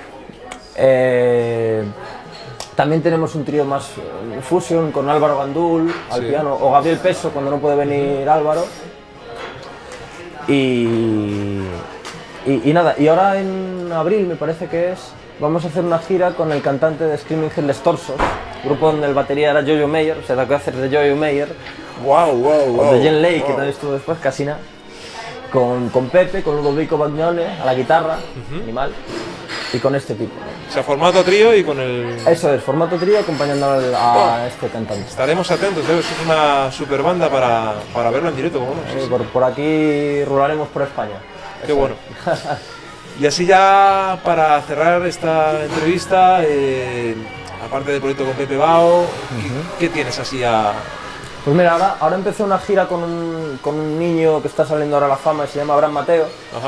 Eh, también tenemos un trío más eh, fusion con Álvaro Gandul al Sí. piano, o Gabriel Peso cuando no puede venir Álvaro. Y, y, y nada, y ahora en abril me parece que es, vamos a hacer una gira con el cantante de Screaming Headless Torsos, grupo donde el batería era Jojo Mayer, o sea, la que hacer de Jojo Mayer, Wow, wow, wow. o de Jen Lake, que wow. también estuvo después, casi nada, con, con Pepe, con Ludovico Bagnone a la guitarra, animal, y con este tipo. ¿no? O sea, formato trío y con el... Eso es, formato trío acompañando al- a este cantante. Estaremos atentos, ¿eh? Es una super banda para, para verlo en directo, ¿cómo no? Sí, Eh, sí. por, por aquí rularemos por España. Qué bueno. Y así ya para cerrar esta entrevista, eh, aparte del proyecto con Pepe Bao, ¿qué, qué tienes así a...? Pues mira, ahora, ahora empecé una gira con un, con un niño que está saliendo ahora a la fama, se llama Abraham Mateo. Ajá.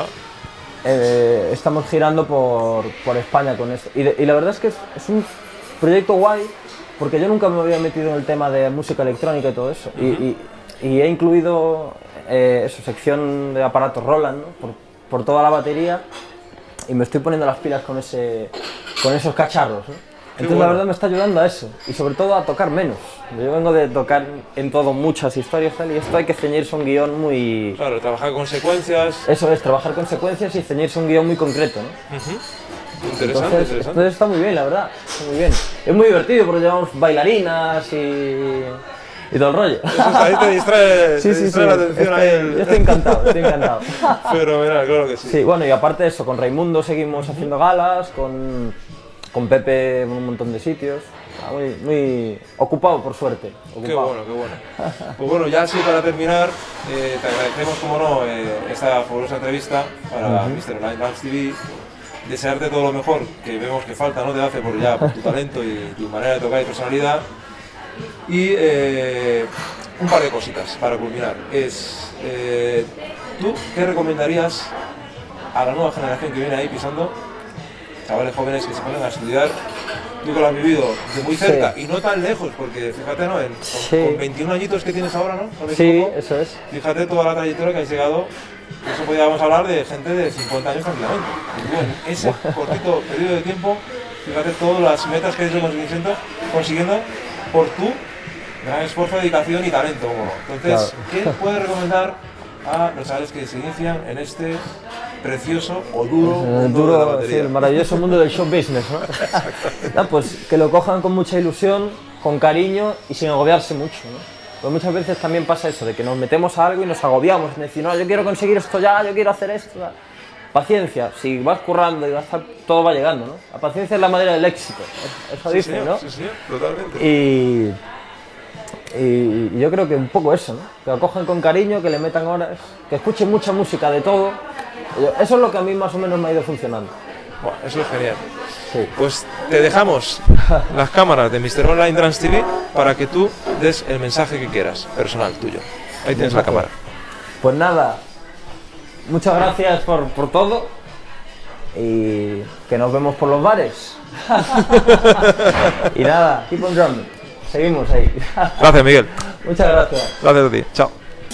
Eh, estamos girando por, por España con esto. Y, de- y la verdad es que es, es un proyecto guay, porque yo nunca me había metido en el tema de música electrónica y todo eso. y, y, y he incluido eh, eso, sección de aparatos Roland, ¿no? por, por toda la batería, y me estoy poniendo las pilas con, ese, con esos cacharros. ¿no? Entonces bueno. la verdad me está ayudando a eso, y sobre todo a tocar menos. Yo vengo de tocar en todo muchas historias tal, y esto hay que ceñirse a un guión muy... Claro, trabajar con secuencias. Eso es, trabajar con secuencias y ceñirse a un guión muy concreto, ¿no? Ujú. Interesante, Entonces, interesante. entonces está muy bien, la verdad, está muy bien. Es muy divertido porque llevamos bailarinas y, y todo el rollo. Eso es, ahí te distrae, Sí, te sí, sí, distrae la atención estoy, ahí. el- yo estoy encantado, estoy encantado. Fenomenal, claro que sí. Sí, bueno, y aparte de eso, con Raimundo seguimos haciendo galas, con, con Pepe en un montón de sitios. Ah, Muy, muy ocupado, por suerte. Ocupado. Qué bueno, qué bueno. Pues bueno, ya así para terminar, eh, te agradecemos, como no, eh, esta fabulosa entrevista para míster Online Dance T V. Desearte todo lo mejor, que vemos que falta, no te hace por ya por tu talento y tu manera de tocar y personalidad. Y eh, un par de cositas para culminar. Es, eh, ¿tú qué recomendarías a la nueva generación que viene ahí pisando? Chavales jóvenes que se ponen a estudiar, tú que lo has vivido de muy cerca Sí. y no tan lejos, porque fíjate, ¿no? En- con, Sí. con veintiún añitos que tienes ahora, ¿no? ¿No me Sí, equivoco? eso es. Fíjate toda la trayectoria que has llegado, eso podríamos hablar de gente de cincuenta años tranquilamente. Y tú en ese cortito periodo de tiempo, fíjate todas las metas que has ido consiguiendo, consiguiendo por tu gran esfuerzo, dedicación y talento. Como no. Entonces, ¿qué puedes recomendar a los chavales que se inician en este precioso o duro El mundo de la duro, sí, batería? el maravilloso mundo del show business, ¿no? No, pues que lo cojan con mucha ilusión, con cariño y sin agobiarse mucho, ¿no? Pues muchas veces también pasa eso, de que nos metemos a algo y nos agobiamos, en decir, no, yo quiero conseguir esto ya, yo quiero hacer esto. Ya. Paciencia, si vas currando y vas a, todo va llegando, ¿no? La paciencia es la madera del éxito, eso Sí, dicen, señor, ¿no? sí, señor, totalmente. Y, y, y yo creo que un poco eso, ¿no? Que lo cojan con cariño, que le metan horas, que escuchen mucha música de todo. Yo- Eso es lo que a mí más o menos me ha ido funcionando. Buah, eso es genial. Sí. Pues te dejamos las cámaras de míster Online Dance T V para que tú des el mensaje que quieras, personal tuyo. Ahí tienes la cámara. Pues nada, muchas gracias por, por todo y que nos vemos por los bares. Y nada, keep on drumming. seguimos ahí. Gracias, Miguel. Muchas gracias. Gracias a ti. Chao.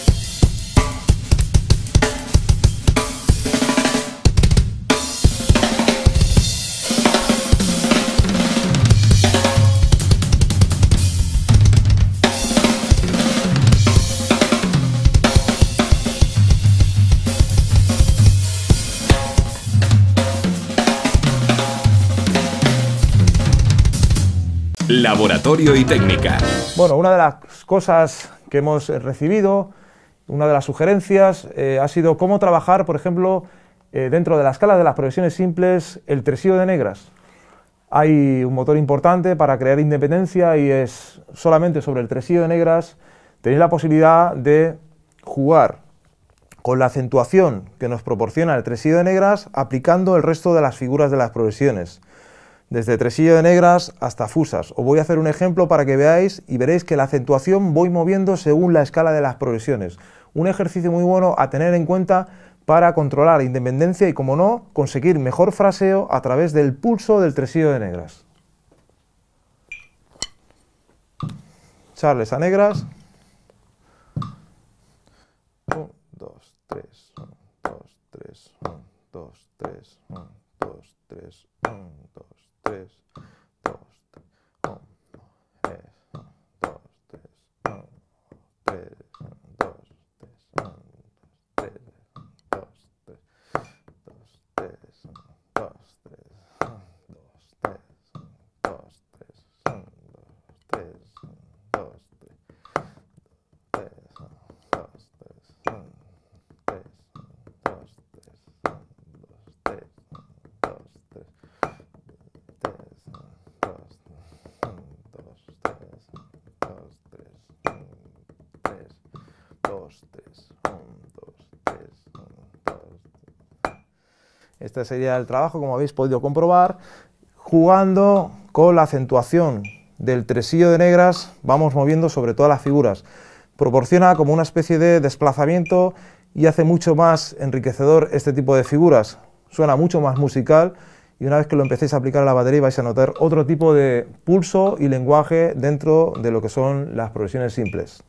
Laboratorio y técnica. Bueno, una de las cosas que hemos recibido, una de las sugerencias, eh, ha sido cómo trabajar, por ejemplo, eh, dentro de la escala de las progresiones simples, el tresillo de negras. Hay un motor importante para crear independencia y es solamente sobre el tresillo de negras tenéis la posibilidad de jugar con la acentuación que nos proporciona el tresillo de negras aplicando el resto de las figuras de las progresiones. Desde tresillo de negras hasta fusas. Os voy a hacer un ejemplo para que veáis y veréis que la acentuación voy moviendo según la escala de las progresiones. Un ejercicio muy bueno a tener en cuenta para controlar la independencia y, como no, conseguir mejor fraseo a través del pulso del tresillo de negras. Charles a negras. uno, dos, tres, uno, dos, tres, uno, dos, tres, uno, dos, tres, uno, dos. tres, dos, uno, tres, dos, tres, uno, tres, dos, tres, uno, tres, dos, tres, dos, tres, dos, tres, dos, tres, dos, tres, dos, tres, dos, tres, tres, dos, tres, tres, dos, tres, dos, tres, dos, tres. Este sería el trabajo, como habéis podido comprobar, jugando con la acentuación del tresillo de negras, vamos moviendo sobre todas las figuras. Proporciona como una especie de desplazamiento y hace mucho más enriquecedor este tipo de figuras. Suena mucho más musical y una vez que lo empecéis a aplicar a la batería vais a notar otro tipo de pulso y lenguaje dentro de lo que son las progresiones simples.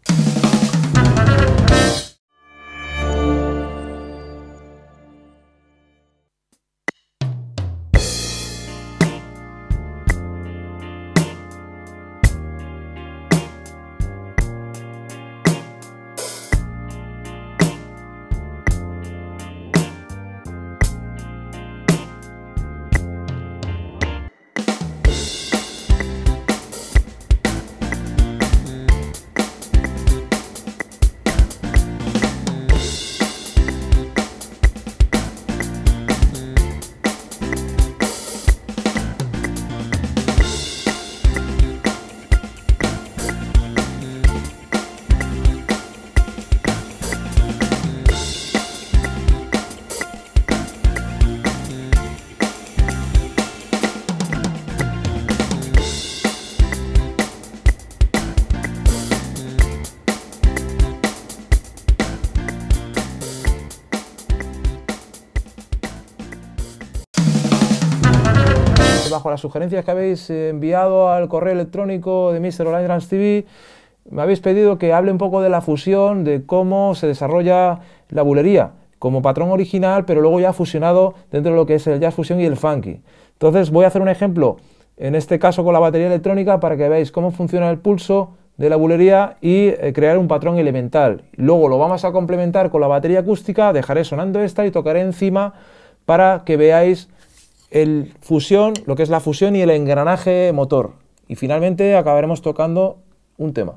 Bajo las sugerencias que habéis enviado al correo electrónico de míster Online Drums T V, me habéis pedido que hable un poco de la fusión, de cómo se desarrolla la bulería como patrón original, pero luego ya fusionado dentro de lo que es el jazz fusión y el funky. Entonces voy a hacer un ejemplo, en este caso con la batería electrónica, para que veáis cómo funciona el pulso de la bulería y eh, crear un patrón elemental. Luego lo vamos a complementar con la batería acústica, dejaré sonando esta y tocaré encima para que veáis el fusión, lo que es la fusión y el engranaje motor. Y finalmente acabaremos tocando un tema.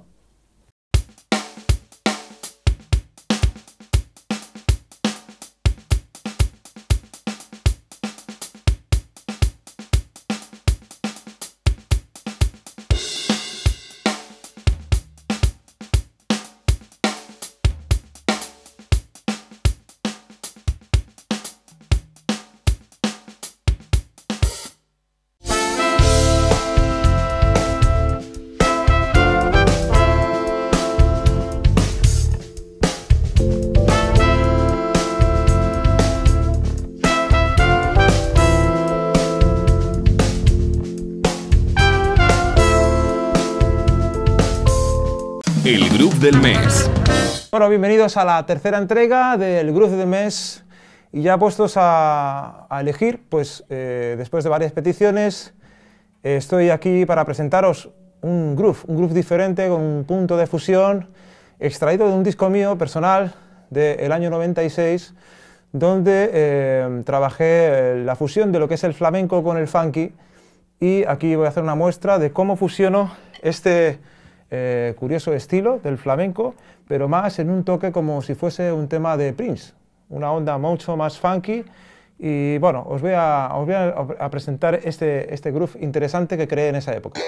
El Groove del Mes. Bueno, bienvenidos a la tercera entrega del Groove del Mes. Y ya puestos a, a elegir, pues eh, después de varias peticiones, eh, estoy aquí para presentaros un groove, un groove diferente, con un punto de fusión, extraído de un disco mío personal del año noventa y seis, donde eh, trabajé la fusión de lo que es el flamenco con el funky, y aquí voy a hacer una muestra de cómo fusiono este eh, curioso estilo del flamenco, pero más en un toque como si fuese un tema de Prince, una onda mucho más funky. Y bueno, os voy a, os voy a, a presentar este, este groove interesante que creé en esa época.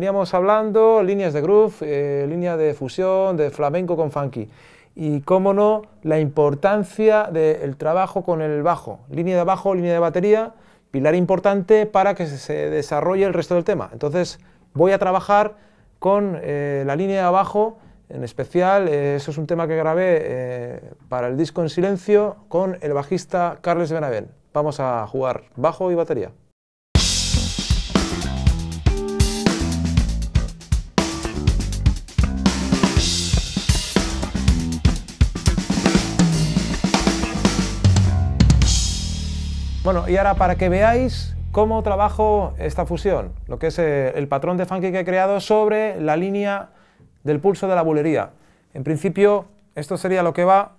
veníamos hablando, líneas de groove, eh, línea de fusión, de flamenco con funky. Y, cómo no, la importancia del trabajo con el bajo. Línea de bajo, línea de batería, pilar importante para que se desarrolle el resto del tema. Entonces, voy a trabajar con eh, la línea de bajo, en especial, eh, eso es un tema que grabé eh, para el disco En Silencio, con el bajista Carles Benavent. Vamos a jugar bajo y batería. Bueno, y ahora para que veáis cómo trabajo esta fusión, lo que es eh, el patrón de funky que he creado sobre la línea del pulso de la bulería. En principio, esto sería lo que va.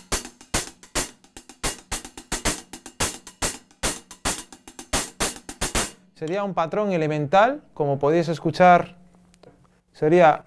Sería un patrón elemental, como podéis escuchar, sería...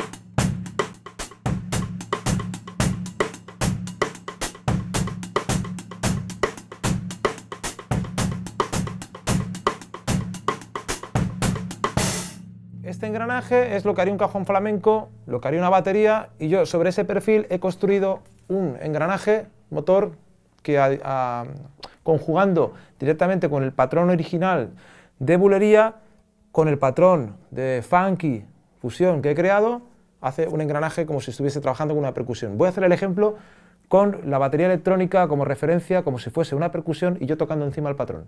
Este engranaje es lo que haría un cajón flamenco, lo que haría una batería, y yo sobre ese perfil he construido un engranaje motor que, a, a, conjugando directamente con el patrón original de bulería, con el patrón de funky fusión que he creado, hace un engranaje como si estuviese trabajando con una percusión. Voy a hacer el ejemplo con la batería electrónica como referencia, como si fuese una percusión y yo tocando encima el patrón.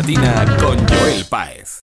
matina con Joel Páez.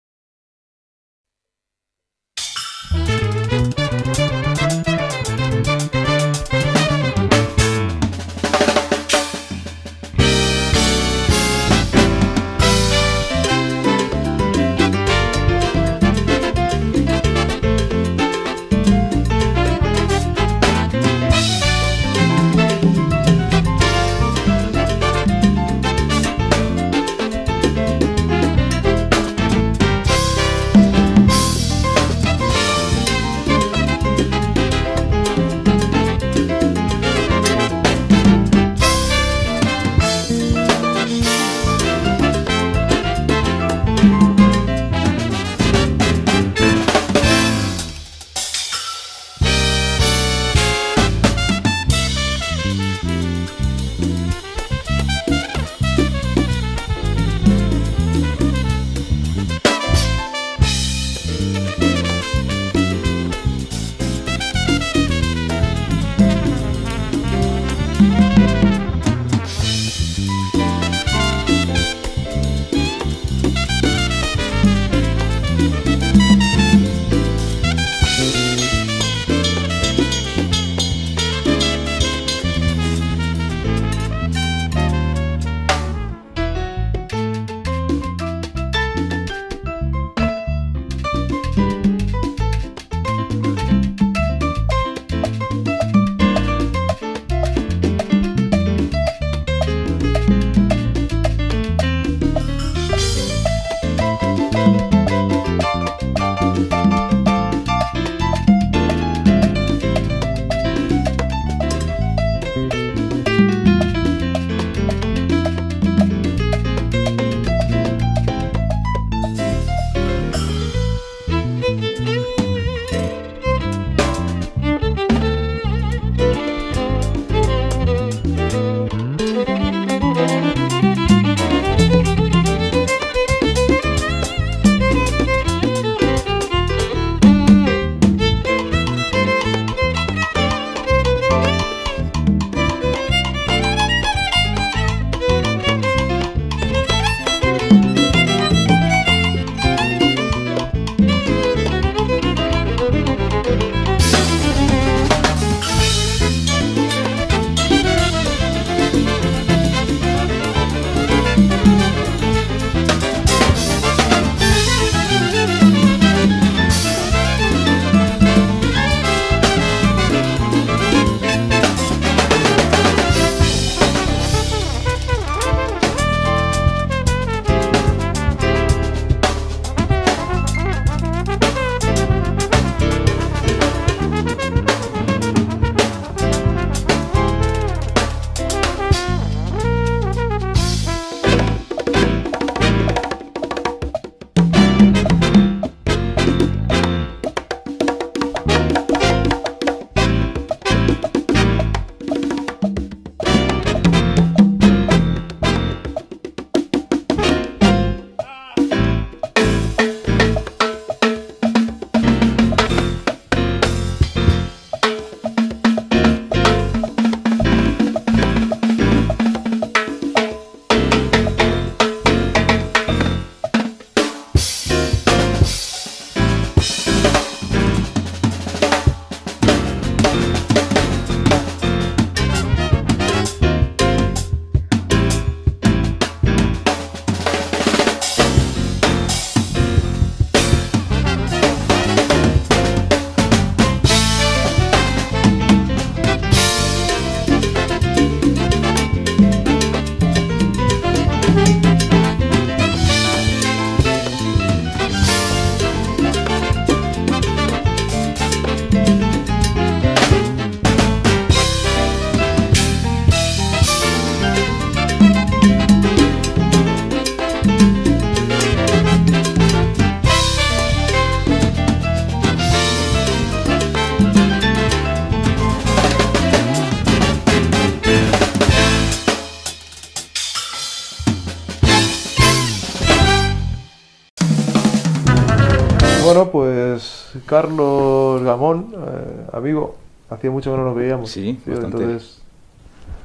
Bueno, pues Carlos Gamón, eh, amigo, hacía mucho que no nos veíamos. Sí, tío, bastante. entonces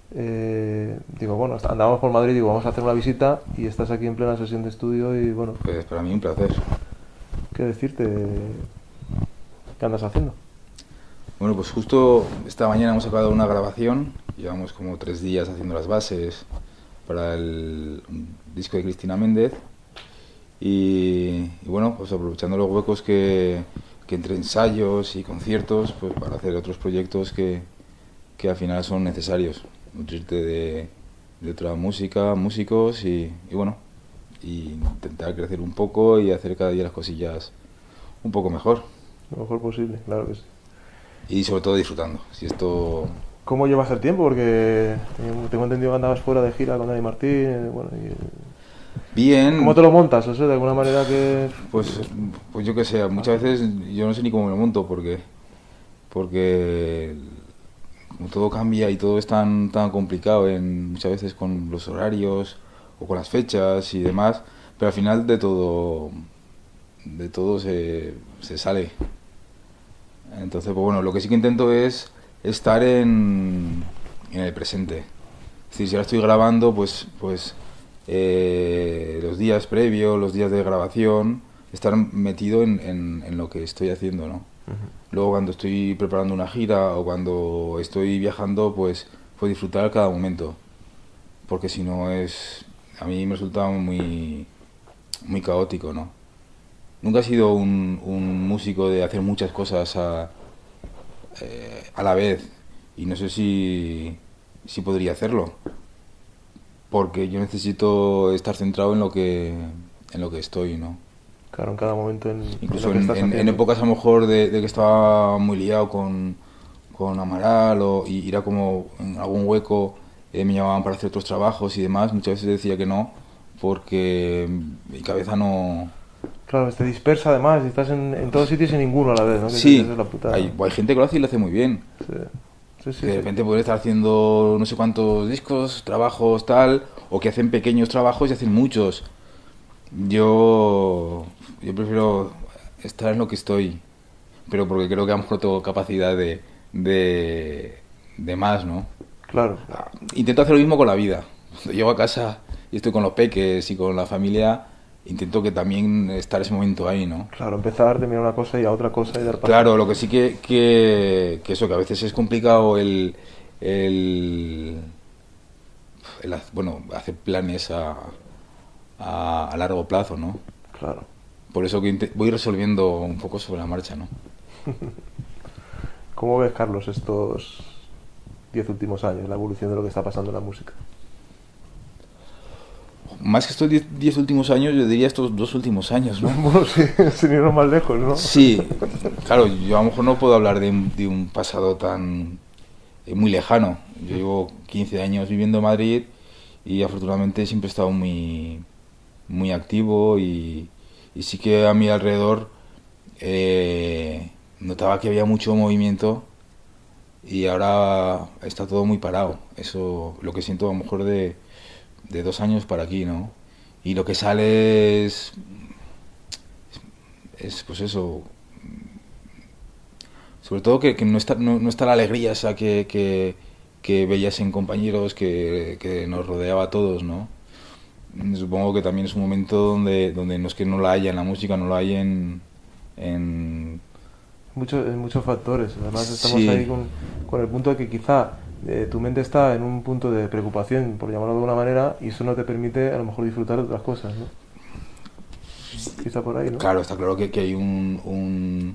eh, digo, bueno, andábamos por Madrid, digo, vamos a hacer una visita y estás aquí en plena sesión de estudio y bueno, Pues para mí un placer. ¿qué decirte? ¿Qué andas haciendo? Bueno, pues justo esta mañana hemos acabado una grabación, llevamos como tres días haciendo las bases para el disco de Cristina Méndez y, y bueno, pues aprovechando los huecos que, que entre ensayos y conciertos, pues para hacer otros proyectos que, que al final son necesarios, nutrirte de, de otra música, músicos y, y bueno, y intentar crecer un poco y hacer cada día las cosillas un poco mejor. Lo mejor posible, claro que sí. Y sobre todo disfrutando. Si esto... ¿Cómo llevas el tiempo? Porque tengo entendido que andabas fuera de gira con Dani Martín, eh, bueno, y, Bien. ¿cómo te lo montas? O sea, de alguna manera que... Pues, pues yo que sé, muchas veces yo no sé ni cómo me lo monto porque, porque como todo cambia y todo es tan, tan complicado en, muchas veces con los horarios o con las fechas y demás, pero al final de todo, de todo se, se sale. Entonces, pues bueno, lo que sí que intento es estar en, en el presente. Es decir, si ahora estoy grabando, pues, pues eh, los días previos, los días de grabación, estar metido en, en, en lo que estoy haciendo, ¿no? Uh-huh. Luego cuando estoy preparando una gira o cuando estoy viajando, pues, pues disfrutar cada momento. Porque si no es... A mí me resulta muy, muy caótico, ¿no? Nunca he sido un, un músico de hacer muchas cosas a, eh, a la vez y no sé si, si podría hacerlo porque yo necesito estar centrado en lo que en lo que estoy, ¿no? Claro, en cada momento en, incluso en, en, en, en épocas a lo mejor de, de que estaba muy liado con, con Amaral o y era como en algún hueco eh, me llamaban para hacer otros trabajos y demás, muchas veces decía que no porque mi cabeza no... Claro, te dispersa además, y estás en, en todos sitios y en ninguno a la vez, ¿no? Que sí, es la putada. Hay, hay gente que lo hace y lo hace muy bien. Sí. Sí, sí, que de sí. repente pueden estar haciendo no sé cuántos discos, trabajos, tal, o que hacen pequeños trabajos y hacen muchos. Yo, yo prefiero estar en lo que estoy, pero porque creo que a lo mejor tengo capacidad de, de, de más, ¿no? Claro. Intento hacer lo mismo con la vida. Cuando llego a casa y estoy con los peques y con la familia, intento que también estar ese momento ahí, ¿no? Claro, empezar de mirar una cosa y a otra cosa y dar paso. Claro, lo que sí que, que, que eso, que a veces es complicado el, el, el bueno, hacer planes a, a, a largo plazo, ¿no? Claro. Por eso que voy resolviendo un poco sobre la marcha, ¿no? ¿Cómo ves, Carlos, estos diez últimos años, la evolución de lo que está pasando en la música? Más que estos diez últimos años, yo diría estos dos últimos años, ¿no? Bueno, sí, sin irnos más lejos, ¿no? Sí, claro, yo a lo mejor no puedo hablar de un, de un pasado tan eh, muy lejano. Yo llevo quince años viviendo en Madrid y afortunadamente siempre he estado muy, muy activo y, y sí que a mi alrededor eh, notaba que había mucho movimiento y ahora está todo muy parado. Eso lo que siento a lo mejor de... de dos años para aquí, ¿no? Y lo que sale es, es pues eso, sobre todo que, que no, está, no, no está la alegría esa que, que, que veías en compañeros que, que nos rodeaba a todos, ¿no? Supongo que también es un momento donde, donde no es que no la haya en la música, no la hay en... en... Muchos, muchos factores, además estamos sí. ahí con, con el punto de que quizá Eh, tu mente está en un punto de preocupación, por llamarlo de alguna manera, y eso no te permite a lo mejor disfrutar de otras cosas, ¿no? Quizá por ahí, ¿no? Claro, está claro que, que hay un, un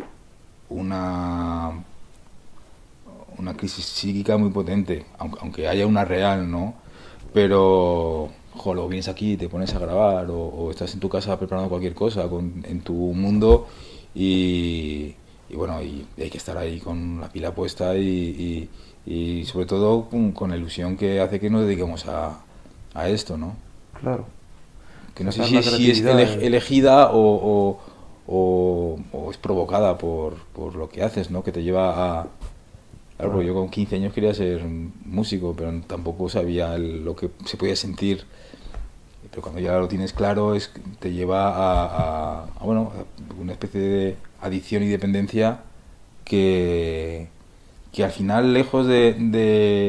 una una crisis psíquica muy potente, aunque, aunque haya una real, ¿no? Pero, joder, luego vienes aquí y te pones a grabar, o, o estás en tu casa preparando cualquier cosa con, en tu mundo y, y bueno, y hay que estar ahí con la pila puesta y, y y sobre todo con, con la ilusión que hace que nos dediquemos a, a esto, ¿no? Claro. Que no sé si, si es ele, elegida o, o, o, o es provocada por, por lo que haces, ¿no? Que te lleva a... Claro, porque yo con quince años quería ser músico, pero tampoco sabía el, lo que se podía sentir. Pero cuando ya lo tienes claro, es te lleva a, a, a bueno, a una especie de adicción y dependencia que... que al final, lejos de, de,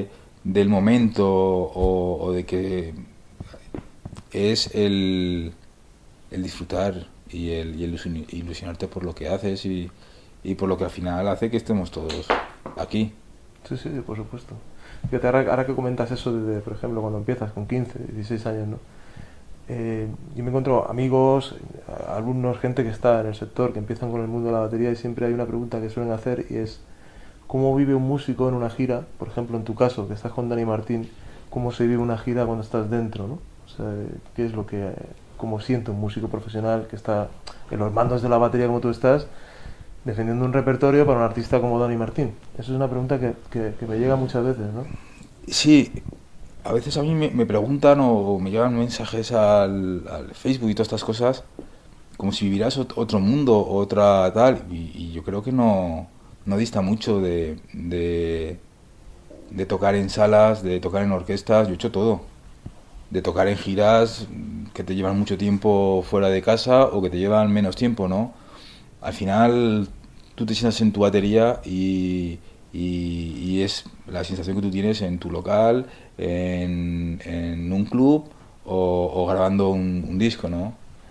del momento o, o de que es el, el disfrutar y el, y el ilusionarte por lo que haces y, y por lo que al final hace que estemos todos aquí. Sí, sí, por supuesto. Fíjate, ahora, ahora que comentas eso desde, por ejemplo, cuando empiezas con quince, dieciséis años, ¿no? Eh, yo me encuentro amigos, alumnos, gente que está en el sector, que empiezan con el mundo de la batería y siempre hay una pregunta que suelen hacer y es ¿cómo vive un músico en una gira? Por ejemplo, en tu caso, que estás con Dani Martín, ¿cómo se vive una gira cuando estás dentro, ¿no? O sea, ¿qué es lo que, cómo siente un músico profesional que está en los mandos de la batería como tú estás, defendiendo un repertorio para un artista como Dani Martín? Eso es una pregunta que, que, que me llega muchas veces, ¿no? Sí, a veces a mí me, me preguntan o me llegan mensajes al, al Facebook y todas estas cosas como si vivieras otro mundo, otra tal, y, y yo creo que no, no dista mucho de, de, de tocar en salas, de tocar en orquestas. Yo he hecho todo, de tocar en giras que te llevan mucho tiempo fuera de casa o que te llevan menos tiempo, ¿no? Al final tú te sientas en tu batería y, y, y es la sensación que tú tienes en tu local, en, en un club o, o grabando un, un disco, ¿no?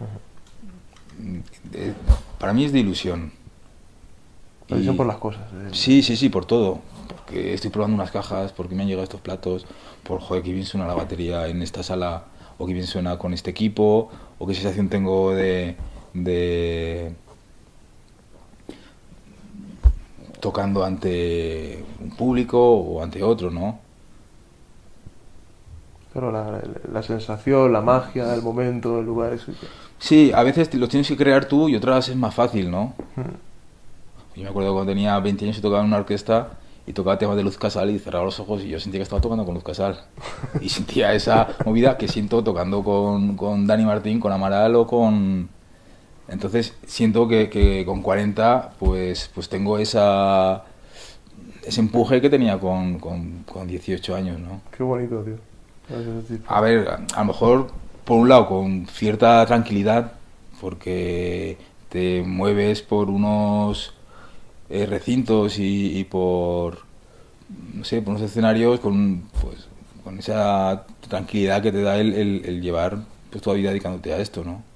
De, para mí es de ilusión. La ilusión por las cosas. ¿eh? Sí, sí, sí, por todo. Porque estoy probando unas cajas, porque me han llegado estos platos, por joder, que bien suena la batería en esta sala, o que bien suena con este equipo, o qué sensación tengo de... de tocando ante un público o ante otro, ¿no? Claro, la, la sensación, la magia, el momento, el lugar, eso. Sí, a veces lo tienes que crear tú y otras es más fácil, ¿no? Hmm. Yo me acuerdo cuando tenía veinte años y tocaba en una orquesta y tocaba temas de Luz Casal y cerraba los ojos y yo sentía que estaba tocando con Luz Casal. Y sentía esa movida que siento tocando con, con Dani Martín, con Amaral o con... Entonces siento que, que con cuarenta pues, pues tengo esa, ese empuje que tenía con, con, con dieciocho años, ¿no? Qué bonito, tío. A ver, a lo mejor por un lado con cierta tranquilidad porque te mueves por unos eh, recintos y, y por, no sé, por unos escenarios con, pues, con esa tranquilidad que te da el, el, el llevar pues, toda la vida dedicándote a esto, ¿no?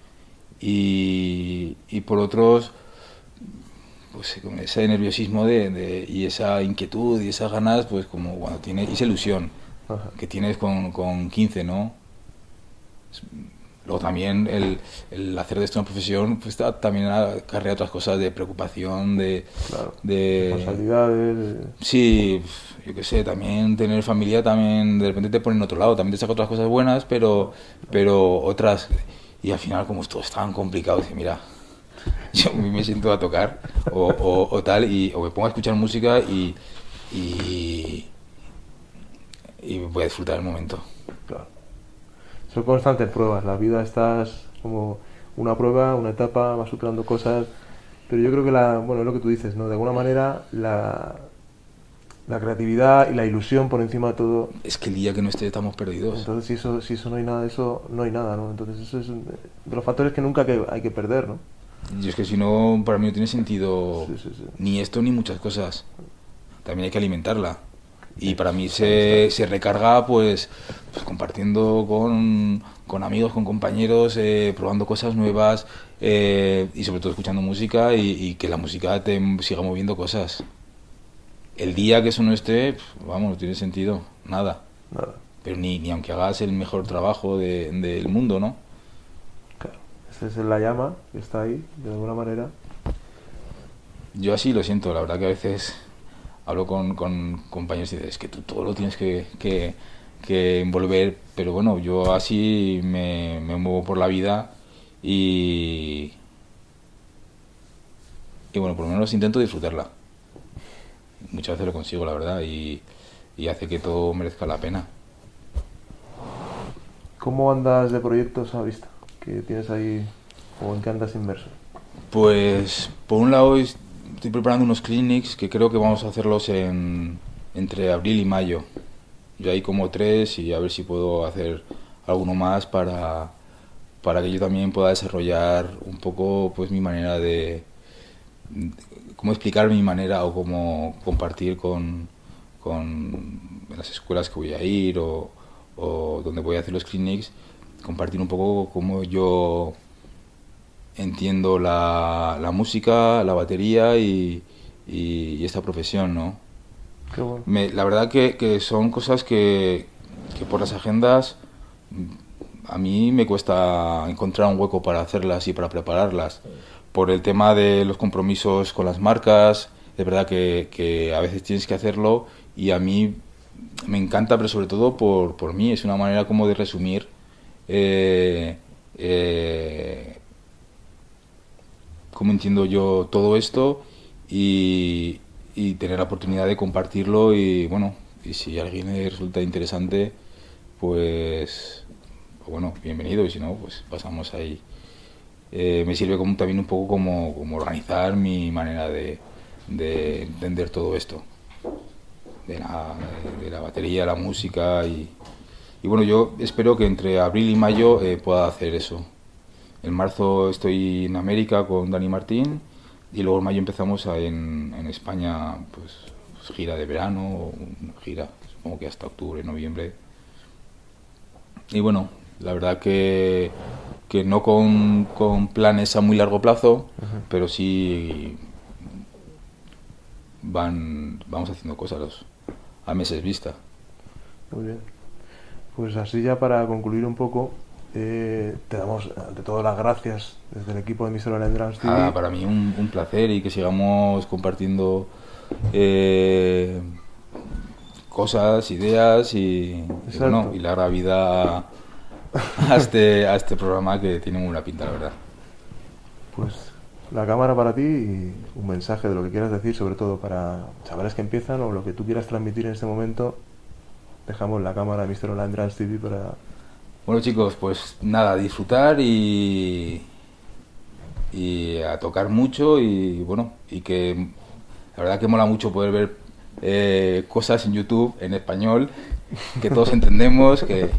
Y, y por otros, pues con ese nerviosismo de, de, y esa inquietud y esas ganas, pues como cuando tienes esa ilusión Ajá. que tienes con, con quince, ¿no? Luego también el, el hacer de esto una profesión, pues también acarrea otras cosas de preocupación, de... Claro, de responsabilidades... De... Sí, yo qué sé, también tener familia también de repente te pone en otro lado, también te saca otras cosas buenas, pero, pero otras... Y al final, como todo es tan complicado, dice, mira, yo me siento a tocar o, o, o tal, y, o me pongo a escuchar música y, y, y voy a disfrutar el momento. Claro. Son constantes pruebas, la vida estás como una prueba, una etapa, vas superando cosas, pero yo creo que, la, bueno, es lo que tú dices, ¿no? De alguna manera, la... la creatividad y la ilusión por encima de todo. Es que el día que no esté estamos perdidos. Entonces si eso, si eso no hay nada de eso, no hay nada, ¿no? Entonces eso es de los factores que nunca que hay que perder, ¿no? Y es que si no, para mí no tiene sentido sí, sí, sí. ni esto ni muchas cosas. También hay que alimentarla. Y para mí se, se recarga pues, pues compartiendo con, con amigos, con compañeros, eh, probando cosas nuevas eh, y sobre todo escuchando música y, y que la música te siga moviendo cosas. El día que eso no esté, vamos, no tiene sentido, nada. Nada. Pero ni, ni aunque hagas el mejor trabajo de, del mundo, ¿no? Claro, esa es la llama que está ahí, de alguna manera. Yo así lo siento, la verdad que a veces hablo con, con compañeros y dices, es que tú todo lo tienes que, que, que envolver, pero bueno, yo así me, me muevo por la vida y... Y bueno, por lo menos intento disfrutarla. Muchas veces lo consigo, la verdad, y, y hace que todo merezca la pena. ¿Cómo andas de proyectos a vista? ¿Qué tienes ahí o en qué andas inmerso? Pues, por un lado, estoy preparando unos clinics que creo que vamos a hacerlos en, entre abril y mayo. Yo hay como tres y a ver si puedo hacer alguno más para, para que yo también pueda desarrollar un poco pues mi manera de... cómo explicar mi manera o cómo compartir con, con las escuelas que voy a ir o, o donde voy a hacer los clinics, compartir un poco cómo yo entiendo la, la música, la batería y, y, y esta profesión, ¿no? Qué bueno. Me, la verdad que, que son cosas que, que por las agendas a mí me cuesta encontrar un hueco para hacerlas y para prepararlas. Por el tema de los compromisos con las marcas, es verdad que, que a veces tienes que hacerlo y a mí me encanta, pero sobre todo por, por mí, es una manera como de resumir eh, eh, cómo entiendo yo todo esto y, y tener la oportunidad de compartirlo y bueno, y si a alguien le resulta interesante, pues, pues bueno, bienvenido, y si no, pues pasamos ahí. Eh, me sirve como, también un poco como, como organizar mi manera de, de entender todo esto, de la, de, de la batería, la música y, y bueno, yo espero que entre abril y mayo eh, pueda hacer eso. En marzo estoy en América con Dani Martín y luego en mayo empezamos a, en, en España, pues, pues gira de verano, gira supongo que hasta octubre, noviembre. Y bueno, la verdad que, que no con, con planes a muy largo plazo, uh-huh. pero sí van, vamos haciendo cosas a meses vista. Muy bien. Pues así ya para concluir un poco, eh, te damos ante todo las gracias desde el equipo de mister Online Drums T V. Ah, para mí un, un placer y que sigamos compartiendo eh, cosas, ideas y, y, bueno, y la vida a este, a este programa que tiene una pinta, la verdad. Pues la cámara para ti y un mensaje de lo que quieras decir, sobre todo para chavales que empiezan o lo que tú quieras transmitir en este momento. Dejamos la cámara de mister Online Drums T V para... Bueno, chicos, pues nada, disfrutar y, y a tocar mucho y bueno, y que la verdad que mola mucho poder ver eh, cosas en YouTube en español que todos entendemos, que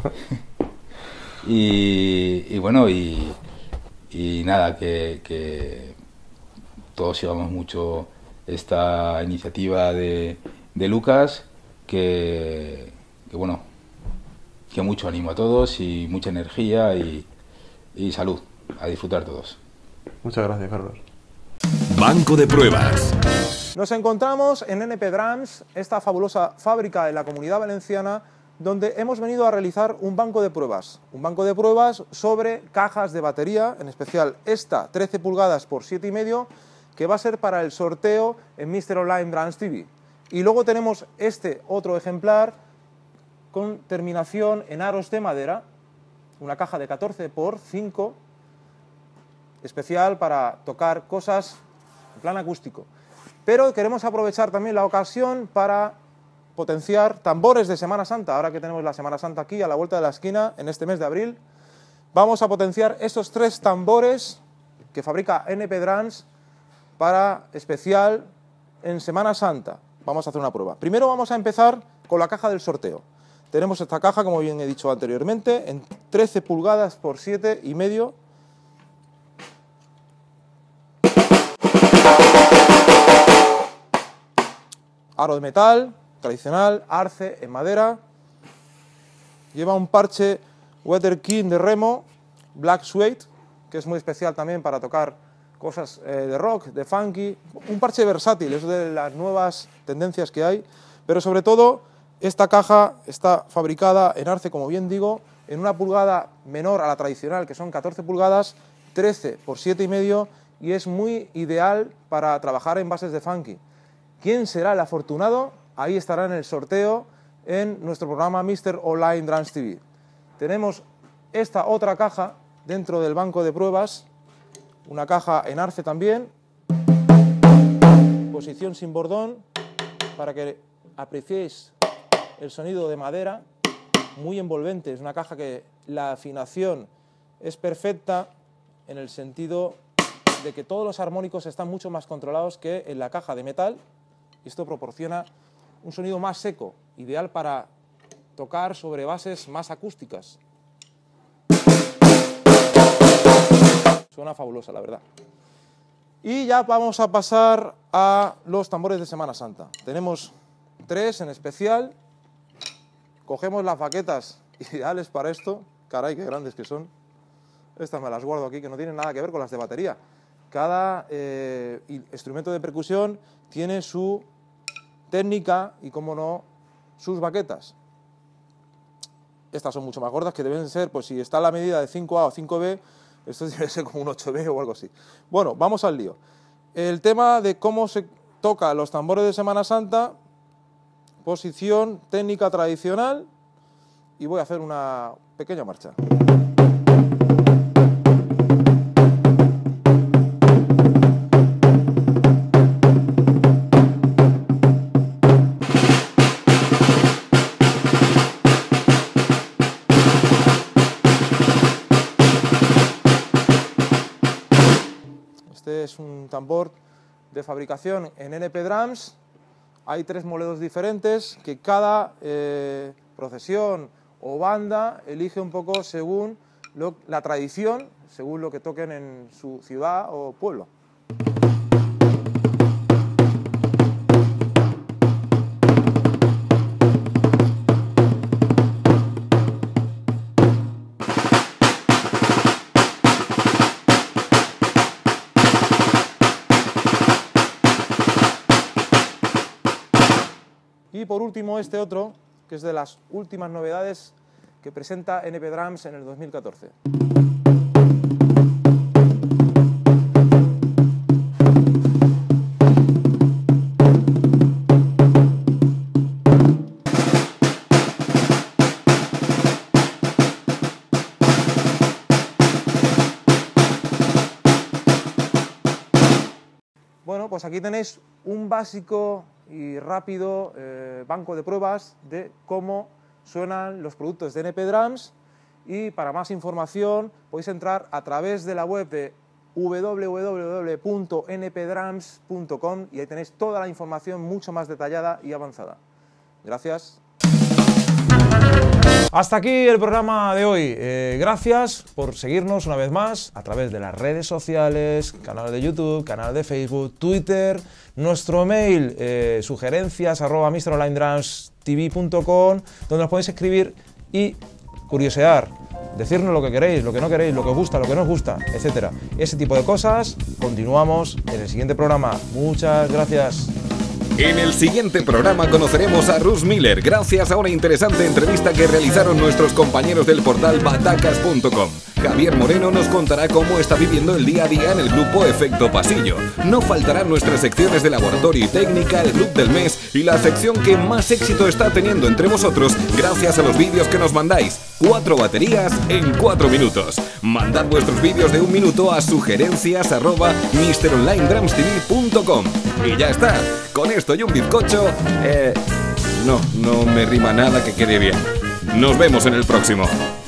y, y bueno, y, y nada, que, que todos sigamos mucho esta iniciativa de, de Lucas, que, que bueno, que mucho ánimo a todos y mucha energía y, y salud, a disfrutar todos. Muchas gracias, Carlos. Banco de pruebas. Nos encontramos en N P Drums, esta fabulosa fábrica en la Comunidad Valenciana, donde hemos venido a realizar un banco de pruebas. Un banco de pruebas sobre cajas de batería, en especial esta trece pulgadas por siete y medio, que va a ser para el sorteo en mister Online Drums T V. Y luego tenemos este otro ejemplar con terminación en aros de madera, una caja de catorce por cinco, especial para tocar cosas en plan acústico. Pero queremos aprovechar también la ocasión para potenciar tambores de Semana Santa. Ahora que tenemos la Semana Santa aquí a la vuelta de la esquina, en este mes de abril, vamos a potenciar estos tres tambores que fabrica N P Drums para especial en Semana Santa. Vamos a hacer una prueba. Primero vamos a empezar con la caja del sorteo. Tenemos esta caja, como bien he dicho anteriormente, en trece pulgadas por siete y medio. Aro de metal, tradicional, arce en madera. Lleva un parche Weather King de remo, Black Suede, que es muy especial también para tocar cosas eh, de rock, de funky. Un parche versátil, es de las nuevas tendencias que hay, pero sobre todo esta caja está fabricada en arce, como bien digo, en una pulgada menor a la tradicional, que son catorce pulgadas, trece por siete y medio, y es muy ideal para trabajar en bases de funky. ¿Quién será el afortunado? Ahí estará en el sorteo en nuestro programa mister Online Drums T V. Tenemos esta otra caja dentro del banco de pruebas, una caja en arce también, posición sin bordón, para que apreciéis el sonido de madera, muy envolvente. Es una caja que la afinación es perfecta en el sentido de que todos los armónicos están mucho más controlados que en la caja de metal. Esto proporciona un sonido más seco, ideal para tocar sobre bases más acústicas. Suena fabulosa, la verdad. Y ya vamos a pasar a los tambores de Semana Santa. Tenemos tres en especial. Cogemos las baquetas ideales para esto. Caray, qué grandes que son. Estas me las guardo aquí, que no tienen nada que ver con las de batería. Cada eh, instrumento de percusión tiene su técnica y, como no, sus baquetas. Estas son mucho más gordas, que deben ser, pues si está la medida de cinco A o cinco B, esto debe ser como un ocho B o algo así. Bueno, vamos al lío. El tema de cómo se toca los tambores de Semana Santa, posición técnica tradicional, y voy a hacer una pequeña marcha. Este es un tambor de fabricación en N P Drums. Hay tres modelos diferentes que cada eh, procesión o banda elige un poco según lo, la tradición, según lo que toquen en su ciudad o pueblo. Y por último este otro, que es de las últimas novedades que presenta N P Drums en el dos mil catorce. Bueno, pues aquí tenéis un básico y rápido eh, banco de pruebas de cómo suenan los productos de N P Drums, y para más información podéis entrar a través de la web de w w w punto n p drums punto com y ahí tenéis toda la información mucho más detallada y avanzada. Gracias. Hasta aquí el programa de hoy. Eh, gracias por seguirnos una vez más a través de las redes sociales, canal de YouTube, canal de Facebook, Twitter, nuestro mail, eh, sugerencias arroba mister online drums t v punto com, donde nos podéis escribir y curiosear, decirnos lo que queréis, lo que no queréis, lo que os gusta, lo que no os gusta, etcétera. Ese tipo de cosas. Continuamos en el siguiente programa. Muchas gracias. En el siguiente programa conoceremos a Russ Miller gracias a una interesante entrevista que realizaron nuestros compañeros del portal batacas punto com. Javier Moreno nos contará cómo está viviendo el día a día en el grupo Efecto Pasillo. No faltarán nuestras secciones de laboratorio y técnica, el loop del mes y la sección que más éxito está teniendo entre vosotros gracias a los vídeos que nos mandáis. Cuatro baterías en cuatro minutos. Mandad vuestros vídeos de un minuto a sugerencias arroba mister online drums t v punto com. Y ya está. Con esto y un bizcocho... Eh, no, no me rima nada que quede bien. Nos vemos en el próximo.